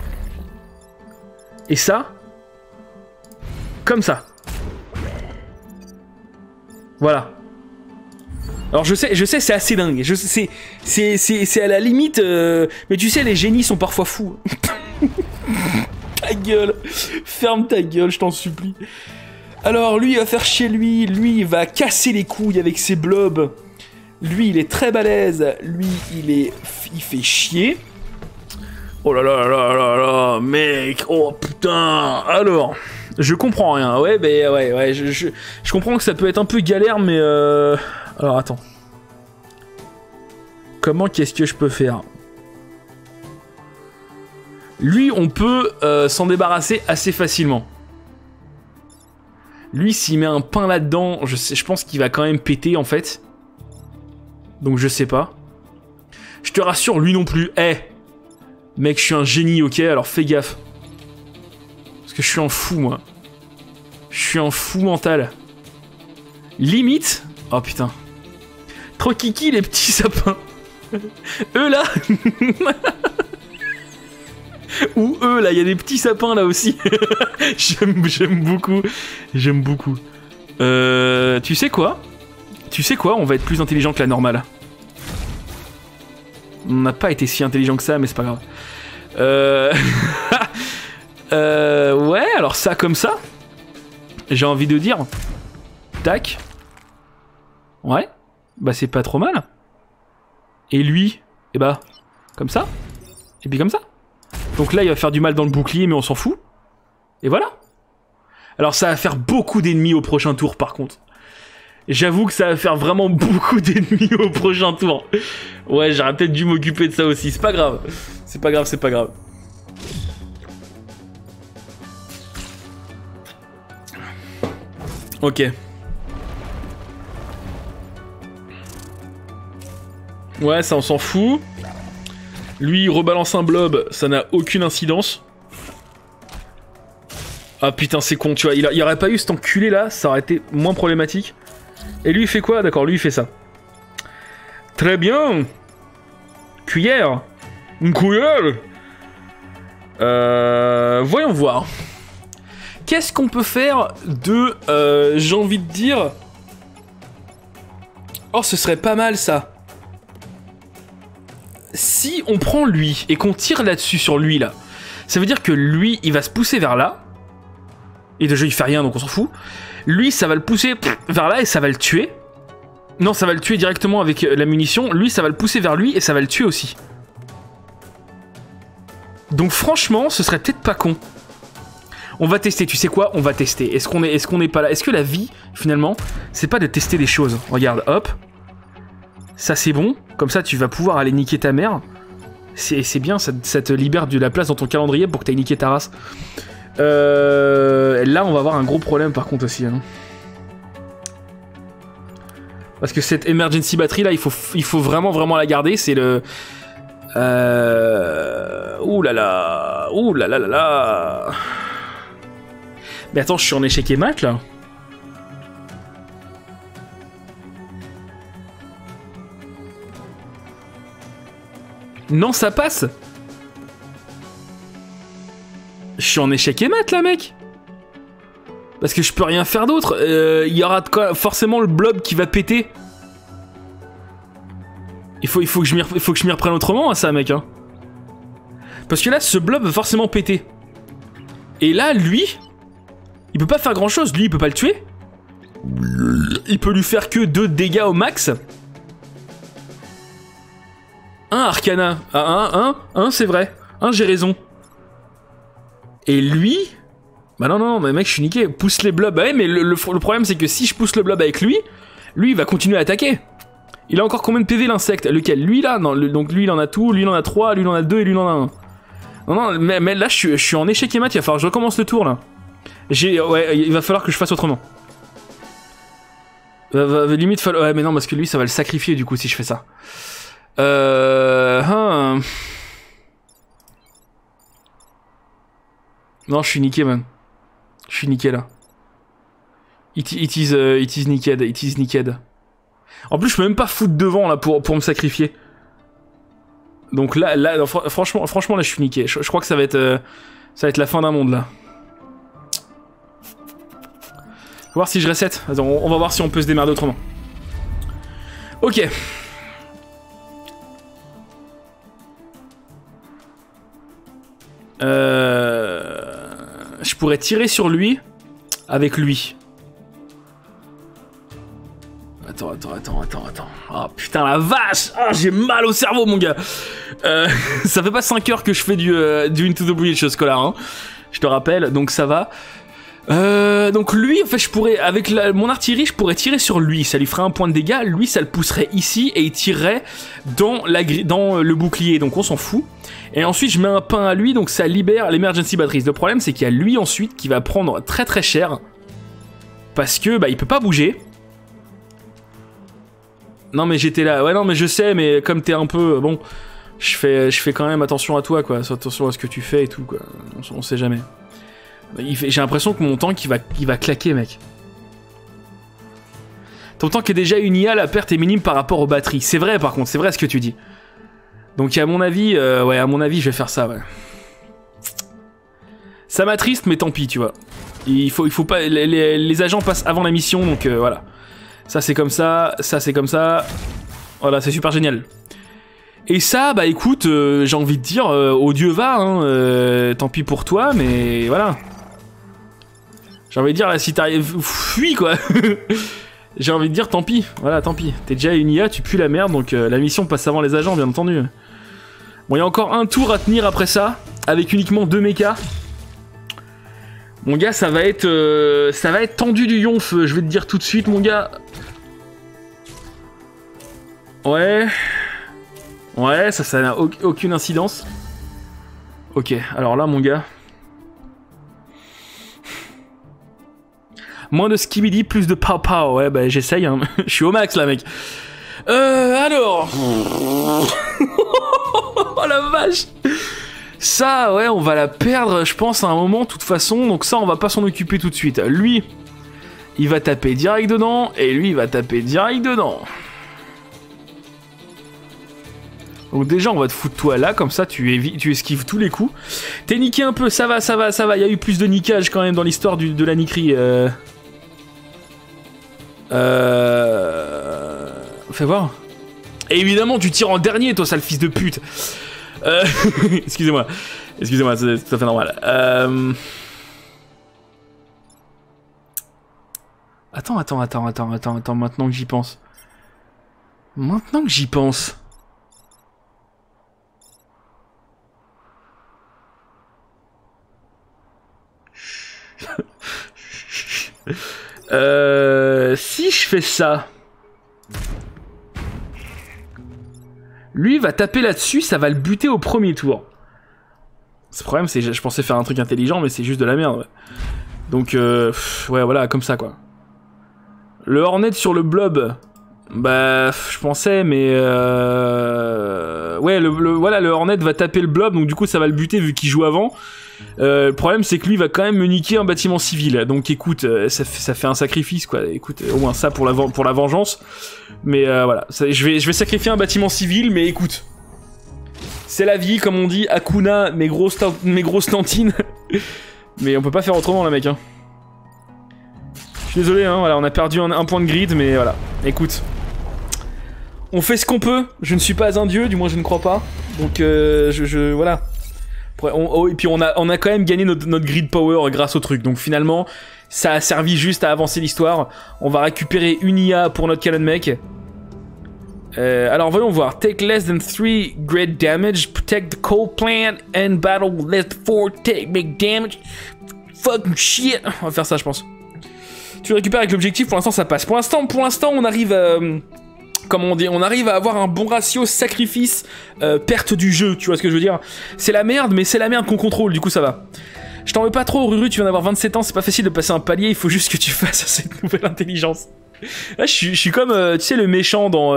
Et ça. Comme ça. Voilà. Alors je sais, c'est assez dingue. C'est à la limite. Mais tu sais, les génies sont parfois fous. Ta gueule. Ferme ta gueule, je t'en supplie. Alors lui, il va faire chier lui. Lui, il va casser les couilles avec ses blobs. Lui, il est très balèze. Lui, il fait chier. Oh là là là là là, mec. Oh putain. Alors. Je comprends rien, ouais, je comprends que ça peut être un peu galère, mais alors attends. Comment qu'est-ce que je peux faire? Lui, on peut s'en débarrasser assez facilement. Lui, s'il met un pain là-dedans, je pense qu'il va quand même péter, en fait. Donc je sais pas. Je te rassure, lui non plus. Mec, je suis un génie, ok? Alors fais gaffe. Parce que je suis un fou, moi. Je suis un fou mental. Limite... Oh putain. Trop kiki les petits sapins. Eux là. Ou eux là, il y a des petits sapins là aussi. J'aime beaucoup. J'aime beaucoup. Tu sais quoi? Tu sais quoi? On va être plus intelligent que la normale. On n'a pas été si intelligent que ça, mais c'est pas grave. Ouais, alors ça comme ça. J'ai envie de dire. Tac. Ouais. Bah c'est pas trop mal. Et lui, et bah, comme ça. Et puis comme ça. Donc là, il va faire du mal dans le bouclier, mais on s'en fout. Et voilà. Alors ça va faire beaucoup d'ennemis au prochain tour, par contre. J'avoue que ça va faire vraiment beaucoup d'ennemis au prochain tour. Ouais, j'aurais peut-être dû m'occuper de ça aussi. C'est pas grave. C'est pas grave, c'est pas grave. Ok. Ouais, ça on s'en fout. Lui, il rebalance un blob, ça n'a aucune incidence. Ah putain, c'est con, tu vois. Il y aurait pas eu cet enculé là, ça aurait été moins problématique. Et lui, il fait quoi? D'accord, lui, il fait ça. Très bien. Cuillère. Une cuillère. Voyons voir. Qu'est-ce qu'on peut faire de... j'ai envie de dire... Oh, ce serait pas mal, ça. Si on prend lui et qu'on tire là-dessus sur lui, là, ça veut dire que lui, il va se pousser vers là. Et déjà, il fait rien, donc on s'en fout. Lui, ça va le pousser vers là et ça va le tuer. Non, ça va le tuer directement avec la munition. Lui, ça va le pousser vers lui et ça va le tuer aussi. Donc franchement, ce serait peut-être pas con. On va tester, tu sais quoi? On va tester. Est-ce qu'on est pas là? Est-ce que la vie, finalement, c'est pas de tester des choses? Regarde, hop. Ça, c'est bon. Comme ça, tu vas pouvoir aller niquer ta mère. C'est bien, ça te libère de la place dans ton calendrier pour que t'ailles niquer ta race. Là, on va avoir un gros problème, par contre, aussi. Hein. Parce que cette emergency battery, là, il faut vraiment la garder. C'est le... Ouh là là. Ouh là là là là. Mais attends, je suis en échec et mat, là. Non, ça passe. Je suis en échec et mat, là, mec. Parce que je peux rien faire d'autre. Il y aura forcément le blob qui va péter. Il faut que je m'y reprenne autrement à ça, mec. Hein. Parce que là, ce blob va forcément péter. Et là, lui, il peut pas faire grand chose. Lui, il peut pas le tuer. Il peut lui faire que 2 dégâts au max. Un Arcana. Ah, un, c'est vrai. Un, j'ai raison. Et lui... Bah non, mais mec, je suis niqué. Pousse les blobs. Bah ouais, mais le problème, c'est que si je pousse le blob avec lui, il va continuer à attaquer. Il a encore combien de PV, l'insecte? Lequel? Lui, là? Non, donc lui, il en a tout. Lui, il en a 3. Lui, il en a 2. Et lui, il en a 1. Non, mais là, je suis en échec et mat. Il va falloir que je recommence le tour, là. Ouais, il va falloir que je fasse autrement. Limite, ouais, mais non, parce que lui, ça va le sacrifier, du coup, si je fais ça. Non, je suis niqué, man. Je suis niqué, là. It is nicked. It is nicked. En plus, je peux même pas foutre devant, là, pour me sacrifier. Donc là non, franchement, là, je suis niqué. Je crois que ça va être la fin d'un monde, là. On va voir si je reset. Attends, on va voir si on peut se démerder autrement. Ok. Je pourrais tirer sur lui avec lui. Attends. Oh putain la vache. Oh, j'ai mal au cerveau mon gars. Ça fait pas 5 heures que je fais du Into the Breach scolaire hein. Je te rappelle, donc ça va. Donc lui, en fait, je pourrais, avec mon artillerie, je pourrais tirer sur lui. Ça lui ferait un point de dégâts. Lui, ça le pousserait ici et il tirerait dans le bouclier. Donc on s'en fout. Et ensuite, je mets un pain à lui, donc ça libère l'emergency batteries. Le problème, c'est qu'il y a lui ensuite qui va prendre très très cher. Parce que, bah, il peut pas bouger. Non, mais j'étais là. Ouais, non, mais je sais, mais comme t'es un peu... Bon, je fais quand même attention à toi, quoi. Attention à ce que tu fais et tout, quoi. On sait jamais. J'ai l'impression que mon tank, il va claquer, mec. Ton tank est déjà une IA, la perte est minime par rapport aux batteries. C'est vrai, par contre, c'est vrai ce que tu dis. Donc, à mon avis, je vais faire ça, ouais. Ça m'attriste, mais tant pis, tu vois. Il faut pas... Les agents passent avant la mission, donc voilà. Ça, c'est comme ça. Ça, c'est comme ça. Voilà, c'est super génial. Et ça, bah écoute, j'ai envie de dire, au Dieu va, hein, tant pis pour toi, mais voilà. J'ai envie de dire, là, si t'arrives... Fuis, quoi. J'ai envie de dire, tant pis. Voilà, tant pis. T'es déjà une IA, tu pues la merde, donc la mission passe avant les agents, bien entendu. Bon, il y a encore un tour à tenir après ça, avec uniquement 2 mechas. Mon gars, ça va être tendu du yonf, je vais te dire tout de suite, mon gars. Ouais, ça n'a aucune incidence. Ok, alors là, mon gars. Moins de skibidi, plus de pow-pow. Ouais, bah j'essaye, hein. Je suis au max, là, mec. Alors... Oh la vache. Ça, ouais, on va la perdre, je pense, à un moment, de toute façon. Donc ça, on va pas s'en occuper tout de suite. Lui, il va taper direct dedans. Et lui, il va taper direct dedans. Donc déjà, on va te foutre toi là, comme ça, tu esquives tous les coups. T'es niqué un peu, ça va. Il y a eu plus de niquage, quand même, dans l'histoire de la niquerie. Fais voir. Et évidemment, tu tires en dernier, toi, sale fils de pute. Excusez-moi, c'est tout à fait normal. Attends, maintenant que j'y pense. Si je fais ça... Lui va taper là-dessus, ça va le buter au premier tour. Ce problème, c'est je pensais faire un truc intelligent, mais c'est juste de la merde. Ouais. Donc, ouais, voilà, comme ça, quoi. Le Hornet sur le blob, bah, je pensais, mais... Ouais, voilà, le Hornet va taper le blob, donc du coup, ça va le buter vu qu'il joue avant. Le problème, c'est que lui va quand même me niquer un bâtiment civil. Donc, écoute, ça fait un sacrifice, quoi. Écoute, au moins ça pour la vengeance. Mais voilà, je vais sacrifier un bâtiment civil, mais écoute, c'est la vie, comme on dit, Hakuna, mes grosses tantines. Mais on peut pas faire autrement, là, mec. Hein. Je suis désolé, hein, voilà, on a perdu un point de grid, mais voilà. Écoute, on fait ce qu'on peut. Je ne suis pas un dieu, du moins je ne crois pas. Donc voilà. Et puis on a quand même gagné notre grid power grâce au truc. Donc finalement, ça a servi juste à avancer l'histoire. On va récupérer une IA pour notre Cannon Mech. Alors voyons voir. Take less than 3 great damage. Protect the coal plant and battle less than 4 make damage. Fucking shit. On va faire ça, je pense. Tu récupères avec l'objectif. Pour l'instant, ça passe. Pour l'instant, on arrive à... Comment on dit, on arrive à avoir un bon ratio sacrifice perte du jeu, tu vois ce que je veux dire. C'est la merde, mais c'est la merde qu'on contrôle, du coup ça va. Je t'en veux pas trop, Ruru, tu viens d'avoir 27 ans, c'est pas facile de passer un palier, il faut juste que tu fasses cette nouvelle intelligence. Là, je suis comme, tu sais, le méchant dans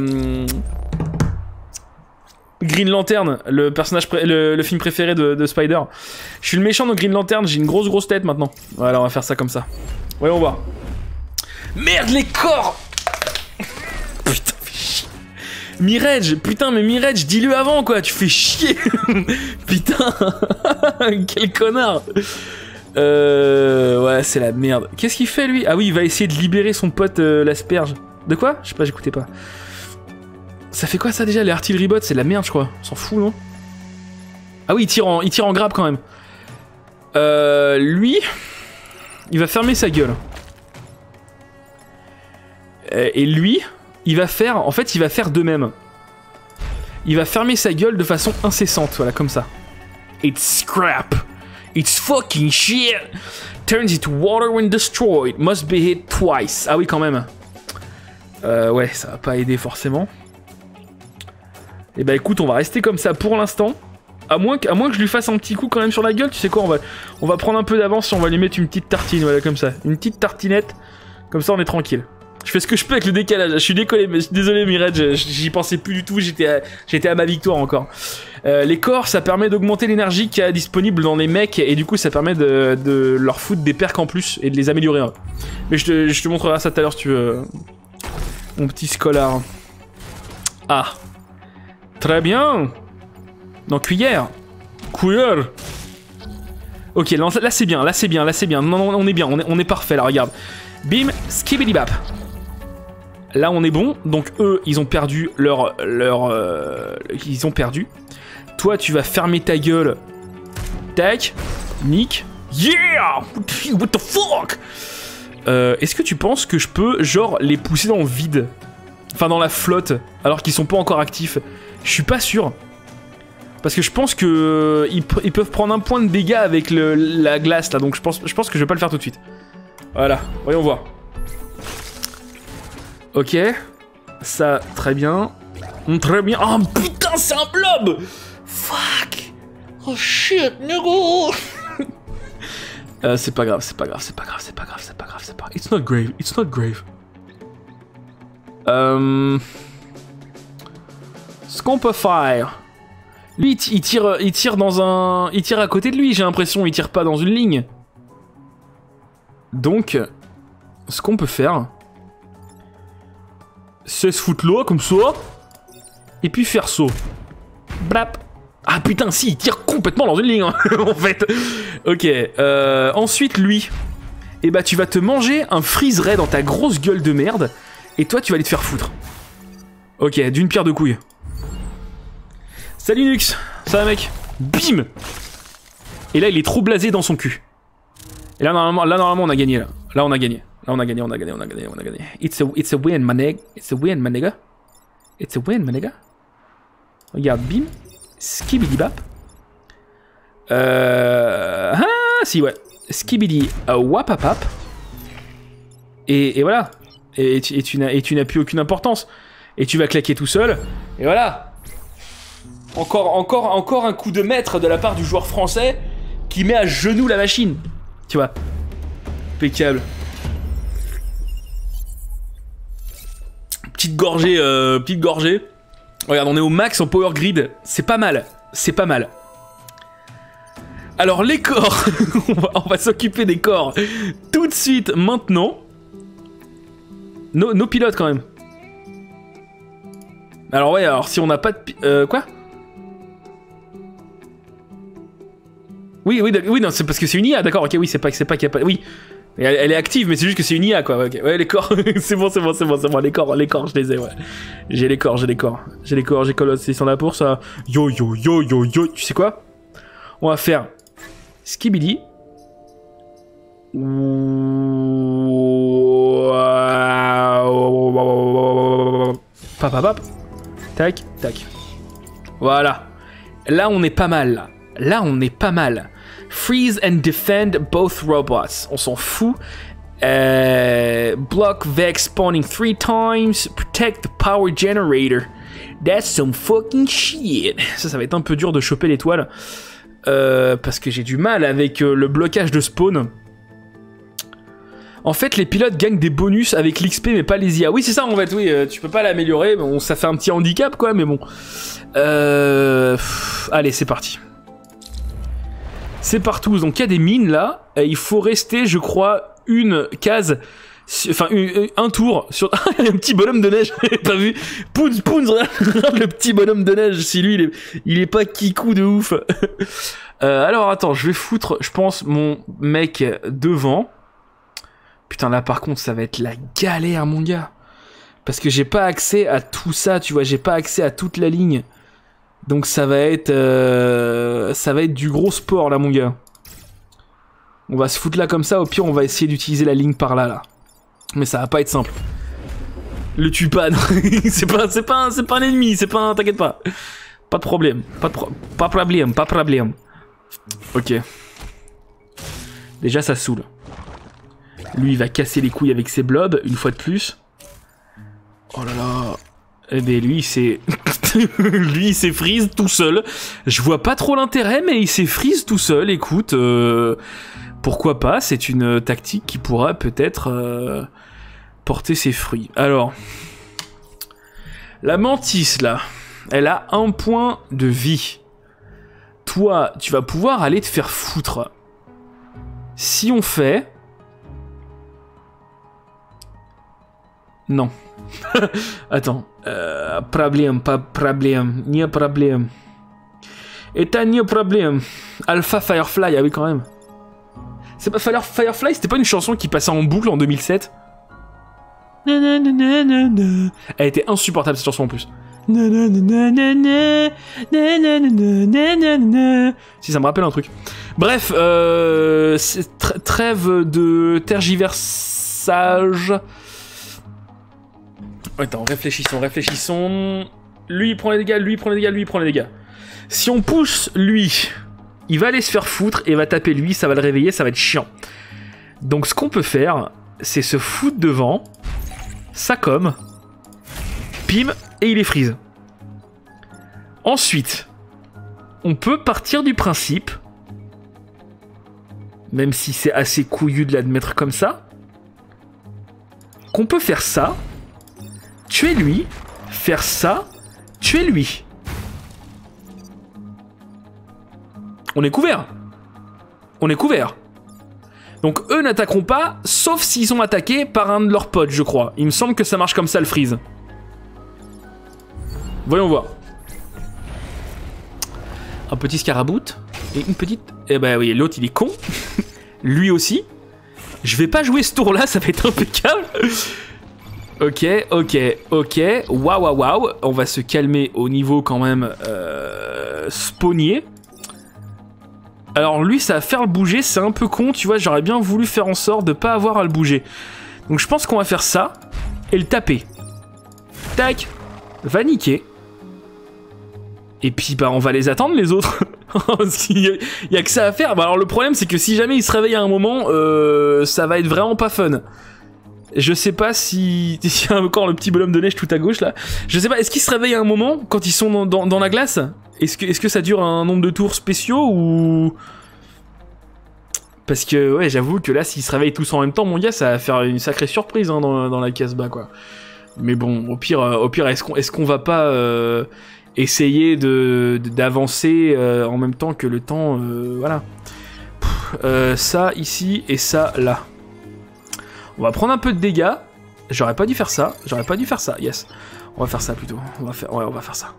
Green Lantern, le personnage, le film préféré de Spider. Je suis le méchant dans Green Lantern, j'ai une grosse tête maintenant. Voilà, on va faire ça comme ça. Voyons voir. Merde, les corps! Putain, fais chier. Mirage, putain, mais Mirage, dis-le avant, quoi, tu fais chier. Putain, quel connard. Ouais, c'est la merde. Qu'est-ce qu'il fait, lui? Ah oui, il va essayer de libérer son pote, l'asperge. De quoi? Je sais pas, j'écoutais pas. Ça fait quoi, ça, déjà? Les artillery bots, c'est de la merde, je crois. On s'en fout, non? Ah oui, il tire en grab, quand même. Lui, il va fermer sa gueule. Et lui... il va faire de même. Il va fermer sa gueule de façon incessante, voilà, comme ça. It's scrap. It's fucking shit. Turns into water when destroyed. Must be hit twice. Ah oui, quand même. Ouais, ça va pas aider forcément. Et bah écoute, on va rester comme ça pour l'instant. À moins que je lui fasse un petit coup quand même sur la gueule, tu sais quoi, on va prendre un peu d'avance et on va lui mettre une petite tartine, voilà, comme ça. Une petite tartinette. Comme ça, on est tranquille. Je fais ce que je peux avec le décalage. Je suis décollé, mais je suis désolé, Mirage, j'y pensais plus du tout. J'étais à ma victoire encore. Les corps, ça permet d'augmenter l'énergie qu'il y a disponible dans les mecs et du coup, ça permet de leur foutre des perks en plus et de les améliorer. Hein. Mais je te montrerai ça tout à l'heure si tu veux. Mon petit scolar. Ah. Très bien. Non, cuillère. Cuillère. Ok, là c'est bien, là c'est bien, là c'est bien. Non, on est bien, on est parfait là, regarde. Bim, skibidi-bap. Là on est bon, donc eux ils ont perdu ils ont perdu. Toi tu vas fermer ta gueule. Tac, nick. Yeah! What the fuck? Est-ce que tu penses que je peux genre les pousser dans le vide? Enfin dans la flotte, alors qu'ils sont pas encore actifs? Je suis pas sûr. Parce que je pense que ils peuvent prendre un point de dégâts avec la glace là, donc je pense que je vais pas le faire tout de suite. Voilà, voyons voir. Ok, ça, très bien. Très bien. Oh putain, c'est un blob! Fuck! Oh shit, nigga! C'est pas grave, c'est pas grave, c'est pas grave, c'est pas grave, c'est pas grave, c'est pas grave. It's not grave, it's not grave. Ce qu'on peut faire... Lui, il tire dans un... Il tire à côté de lui, j'ai l'impression. Il tire pas dans une ligne. Donc, ce qu'on peut faire... c'est se foutre là, comme ça. Et puis faire ça. Blap. Ah putain, si, il tire complètement dans une ligne, hein, en fait. Ok, ensuite, lui... Eh bah, tu vas te manger un freeze-ray dans ta grosse gueule de merde. Et toi, tu vas aller te faire foutre. Ok, d'une pierre deux couilles. Salut Nux, ça va mec? Bim! Et là il est trop blasé dans son cul. Et là normalement on a gagné là. Là on a gagné. Là on a gagné. It's a win my nigga. It's a win my nigga. It's a win my nigga. Regarde, bim. Skibidi bap. Ah si ouais. Skibidi wapapap. Et voilà. Et tu n'as plus aucune importance. Et tu vas claquer tout seul. Et voilà. Encore un coup de maître de la part du joueur français qui met à genoux la machine. Tu vois. Impeccable. Petite gorgée. Regarde, on est au max en power grid. C'est pas mal. C'est pas mal. Alors les corps. on va s'occuper des corps tout de suite maintenant. Nos pilotes quand même. Alors ouais, alors si on n'a pas de... quoi? Oui, non, c'est parce que c'est une IA, d'accord, ok, oui, c'est pas qu'il y a pas... Oui, elle est active, mais c'est juste que c'est une IA, quoi, ok. Ouais, les corps, c'est bon, les corps, je les ai, ouais. J'ai les corps, j'ai Colosse, ils sont là pour ça. Yo, tu sais quoi? On va faire... Skibidi. Papapap. Tac, tac. Voilà. Là, on est pas mal, là. Freeze and defend both robots. On s'en fout. Block Vex spawning 3 times. Protect the power generator. That's some fucking shit. Ça va être un peu dur de choper l'étoile. Parce que j'ai du mal avec le blocage de spawn. En fait, les pilotes gagnent des bonus avec l'XP, mais pas les IA. Oui, c'est ça, en fait, oui. Tu peux pas l'améliorer. Bon, ça fait un petit handicap, quoi, mais bon. Allez, c'est parti. C'est partout. Donc, il y a des mines, là. Et il faut rester, je crois, une case... Enfin, un tour sur... un petit bonhomme de neige, t'as vu? Pounds, regarde le petit bonhomme de neige. Si lui, il est pas kikou de ouf. Alors, attends, je vais foutre, je pense, mon mec devant. Putain, là, par contre, ça va être la galère, mon gars. Parce que j'ai pas accès à tout ça, tu vois. J'ai pas accès à toute la ligne. Donc, ça va être du gros sport, là, mon gars. On va se foutre là comme ça. Au pire, on va essayer d'utiliser la ligne par là, là. Mais ça va pas être simple. Le tue pas, c'est pas un ennemi, t'inquiète pas. Pas de problème, pas problème. Ok. Déjà ça saoule. Lui il va casser les couilles avec ses blobs, une fois de plus. Oh là là. Eh ben lui c'est... lui il s'est freeze tout seul. Je vois pas trop l'intérêt, mais il s'est freeze tout seul, écoute... Pourquoi pas, c'est une tactique qui pourra peut-être porter ses fruits. Alors, la mantis là, elle a 1 point de vie. Toi, tu vas pouvoir aller te faire foutre. Si on fait... Non. Attends. Problème, pas problème. Ni problème. Et t'as ni problème. Alpha Firefly, ah oui quand même. C'est pas Firefly, c'était pas une chanson qui passait en boucle en 2007? Elle était insupportable cette chanson en plus. Si ça me rappelle un truc. Bref, trêve de tergiversage. Attends, réfléchissons. Lui il prend les dégâts, lui il prend les dégâts, lui il prend les dégâts. Si on pousse lui, il va aller se faire foutre et va taper lui, ça va le réveiller, ça va être chiant. Donc ce qu'on peut faire, c'est se foutre devant, ça comme, pim, et il est freeze. Ensuite, on peut partir du principe, même si c'est assez couillu de l'admettre comme ça, qu'on peut faire ça, tuer lui, faire ça, tuer lui. On est couvert. On est couvert. Donc eux n'attaqueront pas, sauf s'ils sont attaqués par un de leurs potes, je crois. Il me semble que ça marche comme ça, le freeze. Voyons voir. Un petit scarabout. Et une petite... Eh ben oui, l'autre il est con. Lui aussi. Je vais pas jouer ce tour-là, ça va être impeccable. Ok. Waouh. On va se calmer au niveau quand même... spawnier. Alors lui, ça va faire le bouger, c'est un peu con, tu vois, j'aurais bien voulu faire en sorte de pas avoir à le bouger. Donc je pense qu'on va faire ça, et le taper. Tac, va niquer. Et puis bah on va les attendre les autres. Il y a que ça à faire. Bah, alors le problème c'est que si jamais ils se réveillent à un moment, ça va être vraiment pas fun. Je sais pas si... Il y a encore le petit bonhomme de neige tout à gauche là. Je sais pas, est-ce qu'ils se réveillent à un moment quand ils sont dans la glace? Est-ce que ça dure un nombre de tours spéciaux ou... Parce que ouais, j'avoue que là s'ils se réveillent tous en même temps, mon gars, ça va faire une sacrée surprise hein, dans la Casbah quoi. Mais bon, au pire est-ce qu'on va pas essayer d'avancer en même temps que le temps... voilà. Ça ici et ça là. On va prendre un peu de dégâts. J'aurais pas dû faire ça. Yes. On va faire ça plutôt. On va faire ça.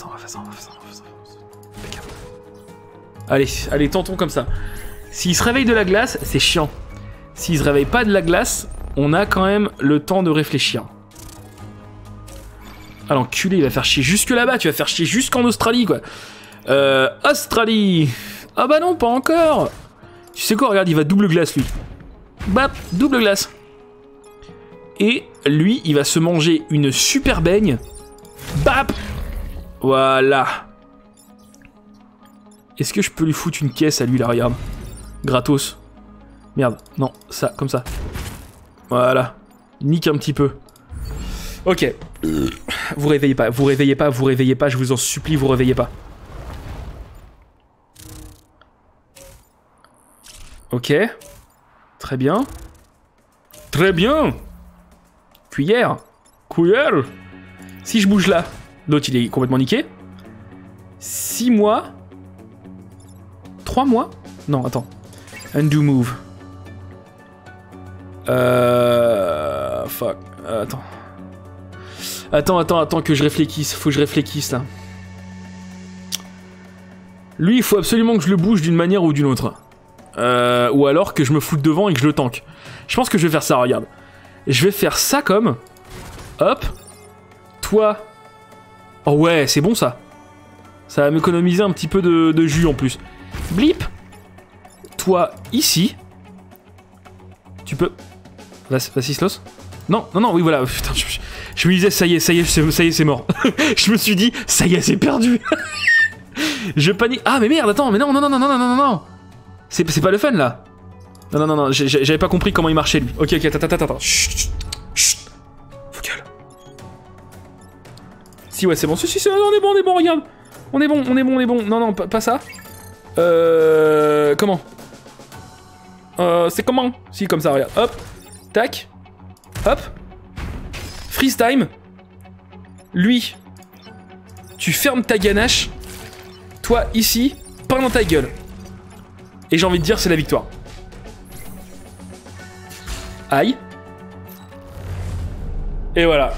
Allez, tentons comme ça. S'il se réveille de la glace, c'est chiant. S'il se réveille pas de la glace, on a quand même le temps de réfléchir. Ah l'enculé, il va faire chier jusque là-bas. Tu vas faire chier jusqu'en Australie, quoi. Australie. Ah bah non, pas encore. Tu sais quoi, regarde, il va double glace, lui. Bap, double glace. Et lui, il va se manger une super baigne. Bap. Voilà. Est-ce que je peux lui foutre une caisse à lui, là, regarde. Gratos. Merde, non, ça, comme ça. Voilà. Nique un petit peu. Ok. Vous réveillez pas, je vous en supplie, vous réveillez pas. Ok. Très bien. Très bien. Cuillère. Si je bouge là, l'autre il est complètement niqué. 6 mois. 3 mois. Non, attends. Undo move. Fuck. Attends que je réfléchisse. Faut que je réfléchisse là. Lui, il faut absolument que je le bouge d'une manière ou d'une autre. Ou alors que je me foute devant et que je le tank. Je pense que je vais faire ça, regarde. Je vais faire ça comme... Hop. Toi. Oh ouais, c'est bon ça. Ça va m'économiser un petit peu de jus en plus. Blip. Toi, ici. Tu peux... Vas-y, Sloss. Non, oui, voilà. Putain, je me disais, ça y est, c'est mort. Je me suis dit, ça y est, c'est perdu. Je panique. Ah, mais merde, attends, mais non. C'est pas le fun, là. Non, j'avais pas compris comment il marchait, lui. Ok, attends. Chut. Faut gueule. Si, ouais, c'est bon. Si, on est bon, regarde. On est bon. Non, pas ça. Comment c'est comment? Si, comme ça, regarde. Hop. Tac. Hop. freeze time. Lui, tu fermes ta ganache. Toi, ici, pain dans ta gueule. Et j'ai envie de dire, c'est la victoire. Aïe. Et voilà.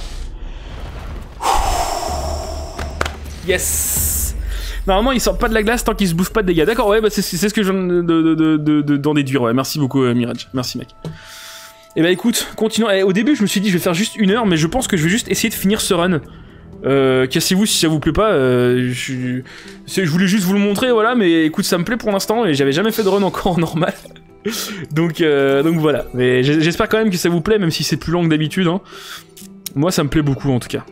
Yes. Normalement, il sort pas de la glace tant qu'il se bouffe pas de dégâts. D'accord, ouais, bah c'est ce que je viens d'en déduire. Ouais, merci beaucoup, Mirage. Merci, mec. Et bah écoute, continuons. Au début, je me suis dit, je vais faire juste 1 heure, mais je pense que je vais juste essayer de finir ce run. Cassez-vous si ça vous plaît pas. Je voulais juste vous le montrer, voilà. Mais écoute, ça me plaît pour l'instant et j'avais jamais fait de run encore en normal. donc voilà. Mais j'espère quand même que ça vous plaît, même si c'est plus long que d'habitude. Hein. Moi, ça me plaît beaucoup en tout cas.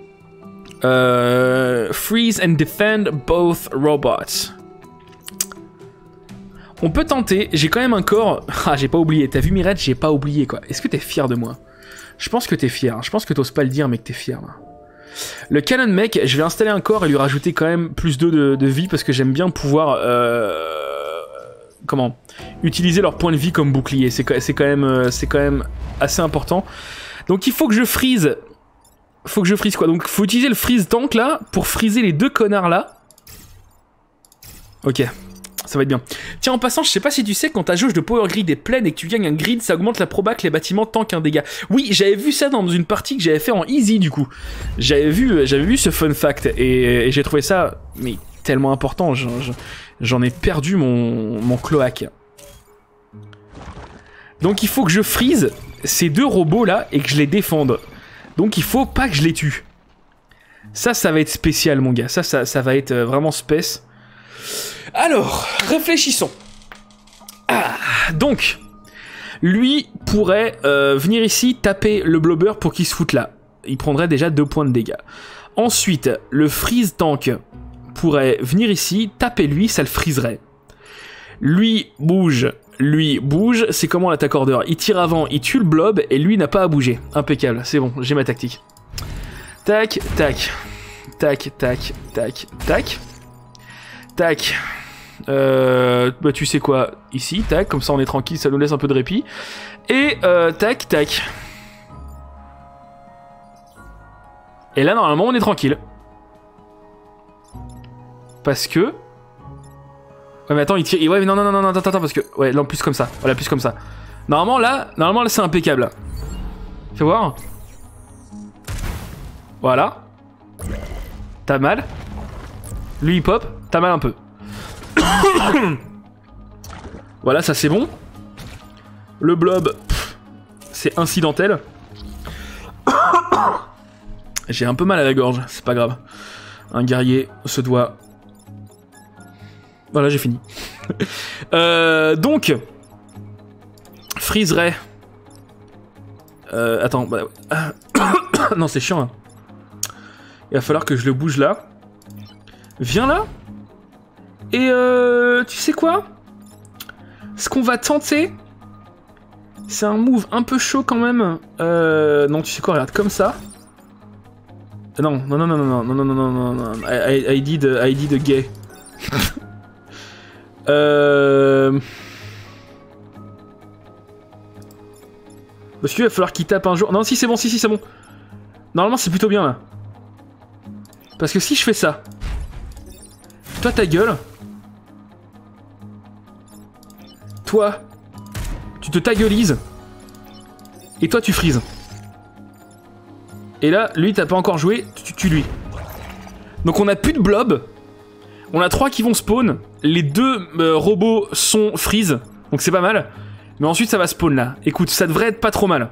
Freeze and defend both robots. On peut tenter. J'ai quand même un corps. Ah, j'ai pas oublié. T'as vu Mirage, j'ai pas oublié quoi. Est-ce que t'es fier de moi? Je pense que t'es fier. Je pense que t'oses pas le dire, mais que t'es fier là. Le Cannon Mech, je vais installer un corps et lui rajouter quand même plus 2 de vie parce que j'aime bien pouvoir utiliser leur point de vie comme bouclier. C'est quand même assez important. Donc il faut que je freeze. Faut que je freeze quoi? Donc faut utiliser le freeze tank là pour freezer les 2 connards là. Ok. Ça va être bien. Tiens, en passant, je sais pas si tu sais, quand ta jauge de power grid est pleine et que tu gagnes un grid, ça augmente la proba que les bâtiments tankent un dégât. Oui, j'avais vu ça dans une partie que j'avais fait en easy du coup. J'avais vu ce fun fact et j'ai trouvé ça mais tellement important. J'en ai perdu mon cloaque. Donc il faut que je freeze ces 2 robots là et que je les défende. Donc il faut pas que je les tue. Ça va être spécial mon gars. Ça va être vraiment space. Alors, réfléchissons. Ah, donc, lui pourrait venir ici taper le blobber pour qu'il se foute là. Il prendrait déjà 2 points de dégâts. Ensuite, le freeze tank pourrait venir ici, taper lui, ça le freezerait. Lui bouge, c'est comment l'attaque order? Il tire avant, il tue le blob et lui n'a pas à bouger. Impeccable, c'est bon, j'ai ma tactique. Tac, tac, tac, tac, tac, tac. Tac. Bah tu sais quoi, ici, tac, comme ça on est tranquille, ça nous laisse un peu de répit. Et tac, tac. Et là normalement on est tranquille. Parce que... Ouais mais attends, il tire... Ouais mais non, attends, parce que... Ouais, non, plus comme ça, voilà, plus comme ça. Normalement là c'est impeccable. Fais voir. Voilà. T'as mal. Lui il pop, t'as mal un peu. Voilà, ça c'est bon. Le blob, c'est incidentel. J'ai un peu mal à la gorge, c'est pas grave. Un guerrier se doit... Voilà, j'ai fini. Donc, freezerait. Attends, bah... non, c'est chiant. Hein. Il va falloir que je le bouge là. Viens là. Et tu sais quoi? Ce qu'on va tenter, c'est un move un peu chaud quand même. Non, tu sais quoi? Regarde, comme ça. Non. I did a gay. Parce qu'il va falloir qu'il tape un jour. Non, si c'est bon, si c'est bon. Normalement, c'est plutôt bien là. Parce que si je fais ça, toi ta gueule. Toi, tu te tagueulises. Et toi, tu frises. Et là, lui, t'as pas encore joué, tu tues lui. Donc on a plus de blob. On a 3 qui vont spawn. Les 2 robots sont freeze. Donc c'est pas mal. Mais ensuite, ça va spawn là. Écoute, ça devrait être pas trop mal.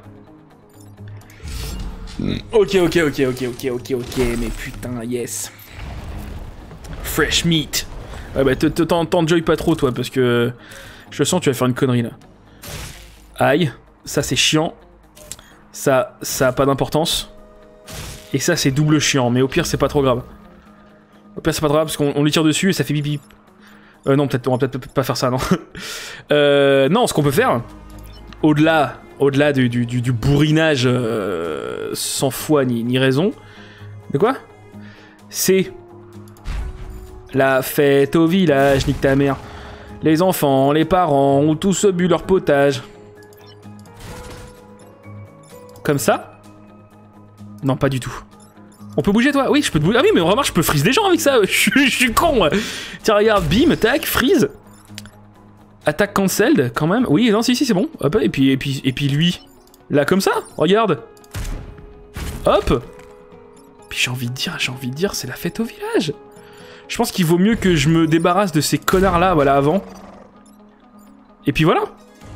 Ok. Mais putain, yes. Fresh meat. Ouais, bah t'enjoy pas trop, toi, parce que... Je sens que tu vas faire une connerie là. Aïe, ça c'est chiant. Ça a pas d'importance. Et ça c'est double chiant, mais au pire c'est pas trop grave. Au pire c'est pas trop grave parce qu'on lui tire dessus et ça fait pipi. Non, on va peut-être pas faire ça, non. Non, ce qu'on peut faire, au-delà du bourrinage sans foi ni raison, de quoi? C'est la fête au village, nique ta mère. Les enfants, les parents ont tous bu leur potage. Comme ça. Non, pas du tout. On peut bouger, toi? Oui, je peux te bouger. Ah oui, mais remarque, je peux freeze des gens avec ça. Je suis con, moi. Tiens, regarde, bim, tac, freeze. Attaque cancelled, quand même. Oui, non, si, c'est bon. Hop, et puis lui. Là, comme ça, regarde. Hop. Puis j'ai envie de dire, c'est la fête au village. Je pense qu'il vaut mieux que je me débarrasse de ces connards-là, voilà, avant. Et puis voilà.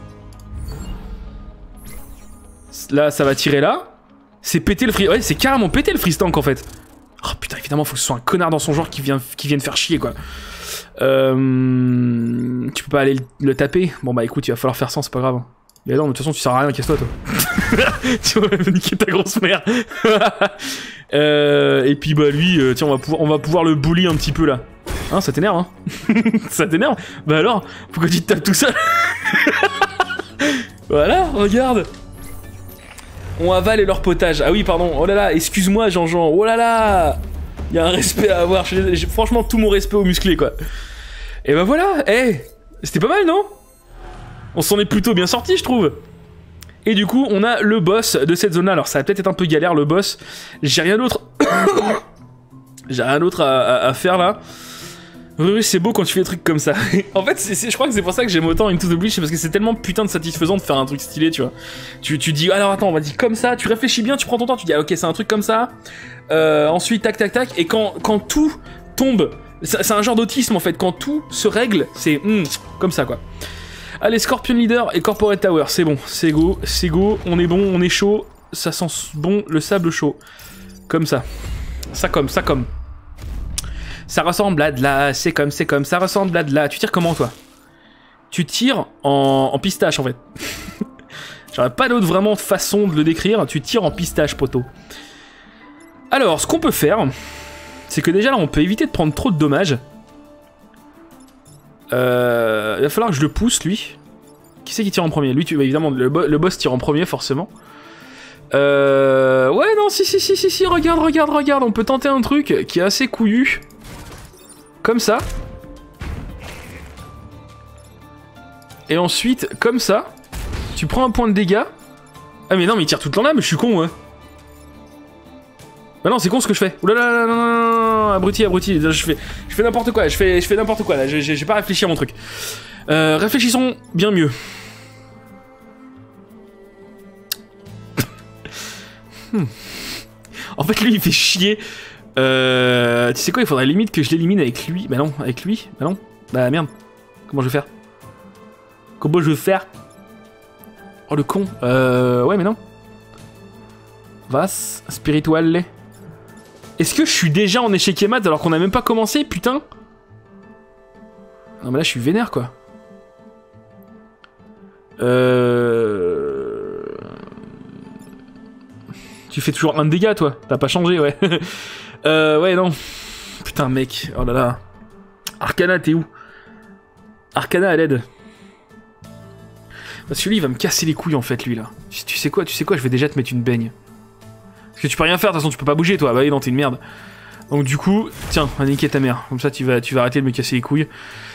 Là, ça va tirer là. C'est péter le free... Ouais, c'est carrément péter le freeze tank, en fait. Oh putain, évidemment, faut que ce soit un connard dans son genre qui vienne faire chier, quoi. Tu peux pas aller le taper? Bon bah écoute, il va falloir faire ça, c'est pas grave. Mais non, de toute façon, tu sers à rien, casse-toi, toi. Tu vas me niquer ta grosse mère. Et puis bah lui, tiens, on va pouvoir le bully un petit peu, là. Hein, ça t'énerve, hein? Ça t'énerve? Bah alors, pourquoi tu te tapes tout seul? Voilà, regarde. On avale leur potage. Ah oui, pardon. Oh là là, excuse-moi, Jean-Jean. Oh là là. Il y a un respect à avoir. J'ai franchement tout mon respect aux musclés, quoi. Et bah voilà. C'était pas mal, non? On s'en est plutôt bien sorti, je trouve. Et du coup, on a le boss de cette zone-là. Alors, ça va peut-être être un peu galère, le boss. J'ai rien d'autre. J'ai rien d'autre à faire, là. Oui, c'est beau quand tu fais des trucs comme ça. En fait, je crois que c'est pour ça que j'aime autant Into the Bleach, c'est parce que c'est tellement putain de satisfaisant de faire un truc stylé, tu vois. Tu dis, alors attends, on va dire comme ça, tu réfléchis bien, tu prends ton temps, tu dis, ah, ok, c'est un truc comme ça. Ensuite, tac, tac, tac, et quand tout tombe, c'est un genre d'autisme en fait, quand tout se règle, c'est comme ça, quoi. Allez, Scorpion Leader et Corporate Tower, c'est bon, c'est go, on est bon, on est chaud, ça sent bon, le sable chaud. Comme ça. Ça comme. Ça ressemble à de là, c'est comme, ça ressemble à de là. Tu tires comment, toi? Tu tires en pistache, en fait. J'aurais pas d'autre vraiment façon de le décrire. Tu tires en pistache, poteau. Alors, ce qu'on peut faire, c'est que déjà, là, on peut éviter de prendre trop de dommages. Il va falloir que je le pousse, lui. Qui c'est qui tire en premier? Lui, évidemment, le boss tire en premier, forcément. Ouais, non, si, regarde. On peut tenter un truc qui est assez couillu. Comme ça. Et ensuite, comme ça, tu prends un point de dégâts. Ah mais non, mais il tire tout le temps là, mais je suis con, ouais. Bah non, c'est con ce que je fais. Oulala, non, abruti. Je fais n'importe quoi, je fais n'importe quoi là, j'ai pas réfléchi à mon truc. Réfléchissons bien mieux. En fait, lui, il fait chier. Tu sais quoi, il faudrait limite que je l'élimine avec lui. Bah non, avec lui. Bah non. Bah merde. Comment je vais faire? Oh le con. Ouais mais non. Vas, spiritual. Est-ce que je suis déjà en échec et mat alors qu'on a même pas commencé, putain? Non mais là je suis vénère, quoi. Tu fais toujours un dégât, toi. T'as pas changé, ouais. Ouais, non. Putain, mec. Oh là là. Arcana, t'es où? Arcana à l'aide. Parce que lui, il va me casser les couilles, en fait, lui, là. Tu sais quoi, je vais déjà te mettre une baigne. Parce que tu peux rien faire, de toute façon, tu peux pas bouger, toi. Bah oui, non, t'es une merde. Donc, du coup, tiens, va niquer ta mère. Comme ça, tu vas arrêter de me casser les couilles.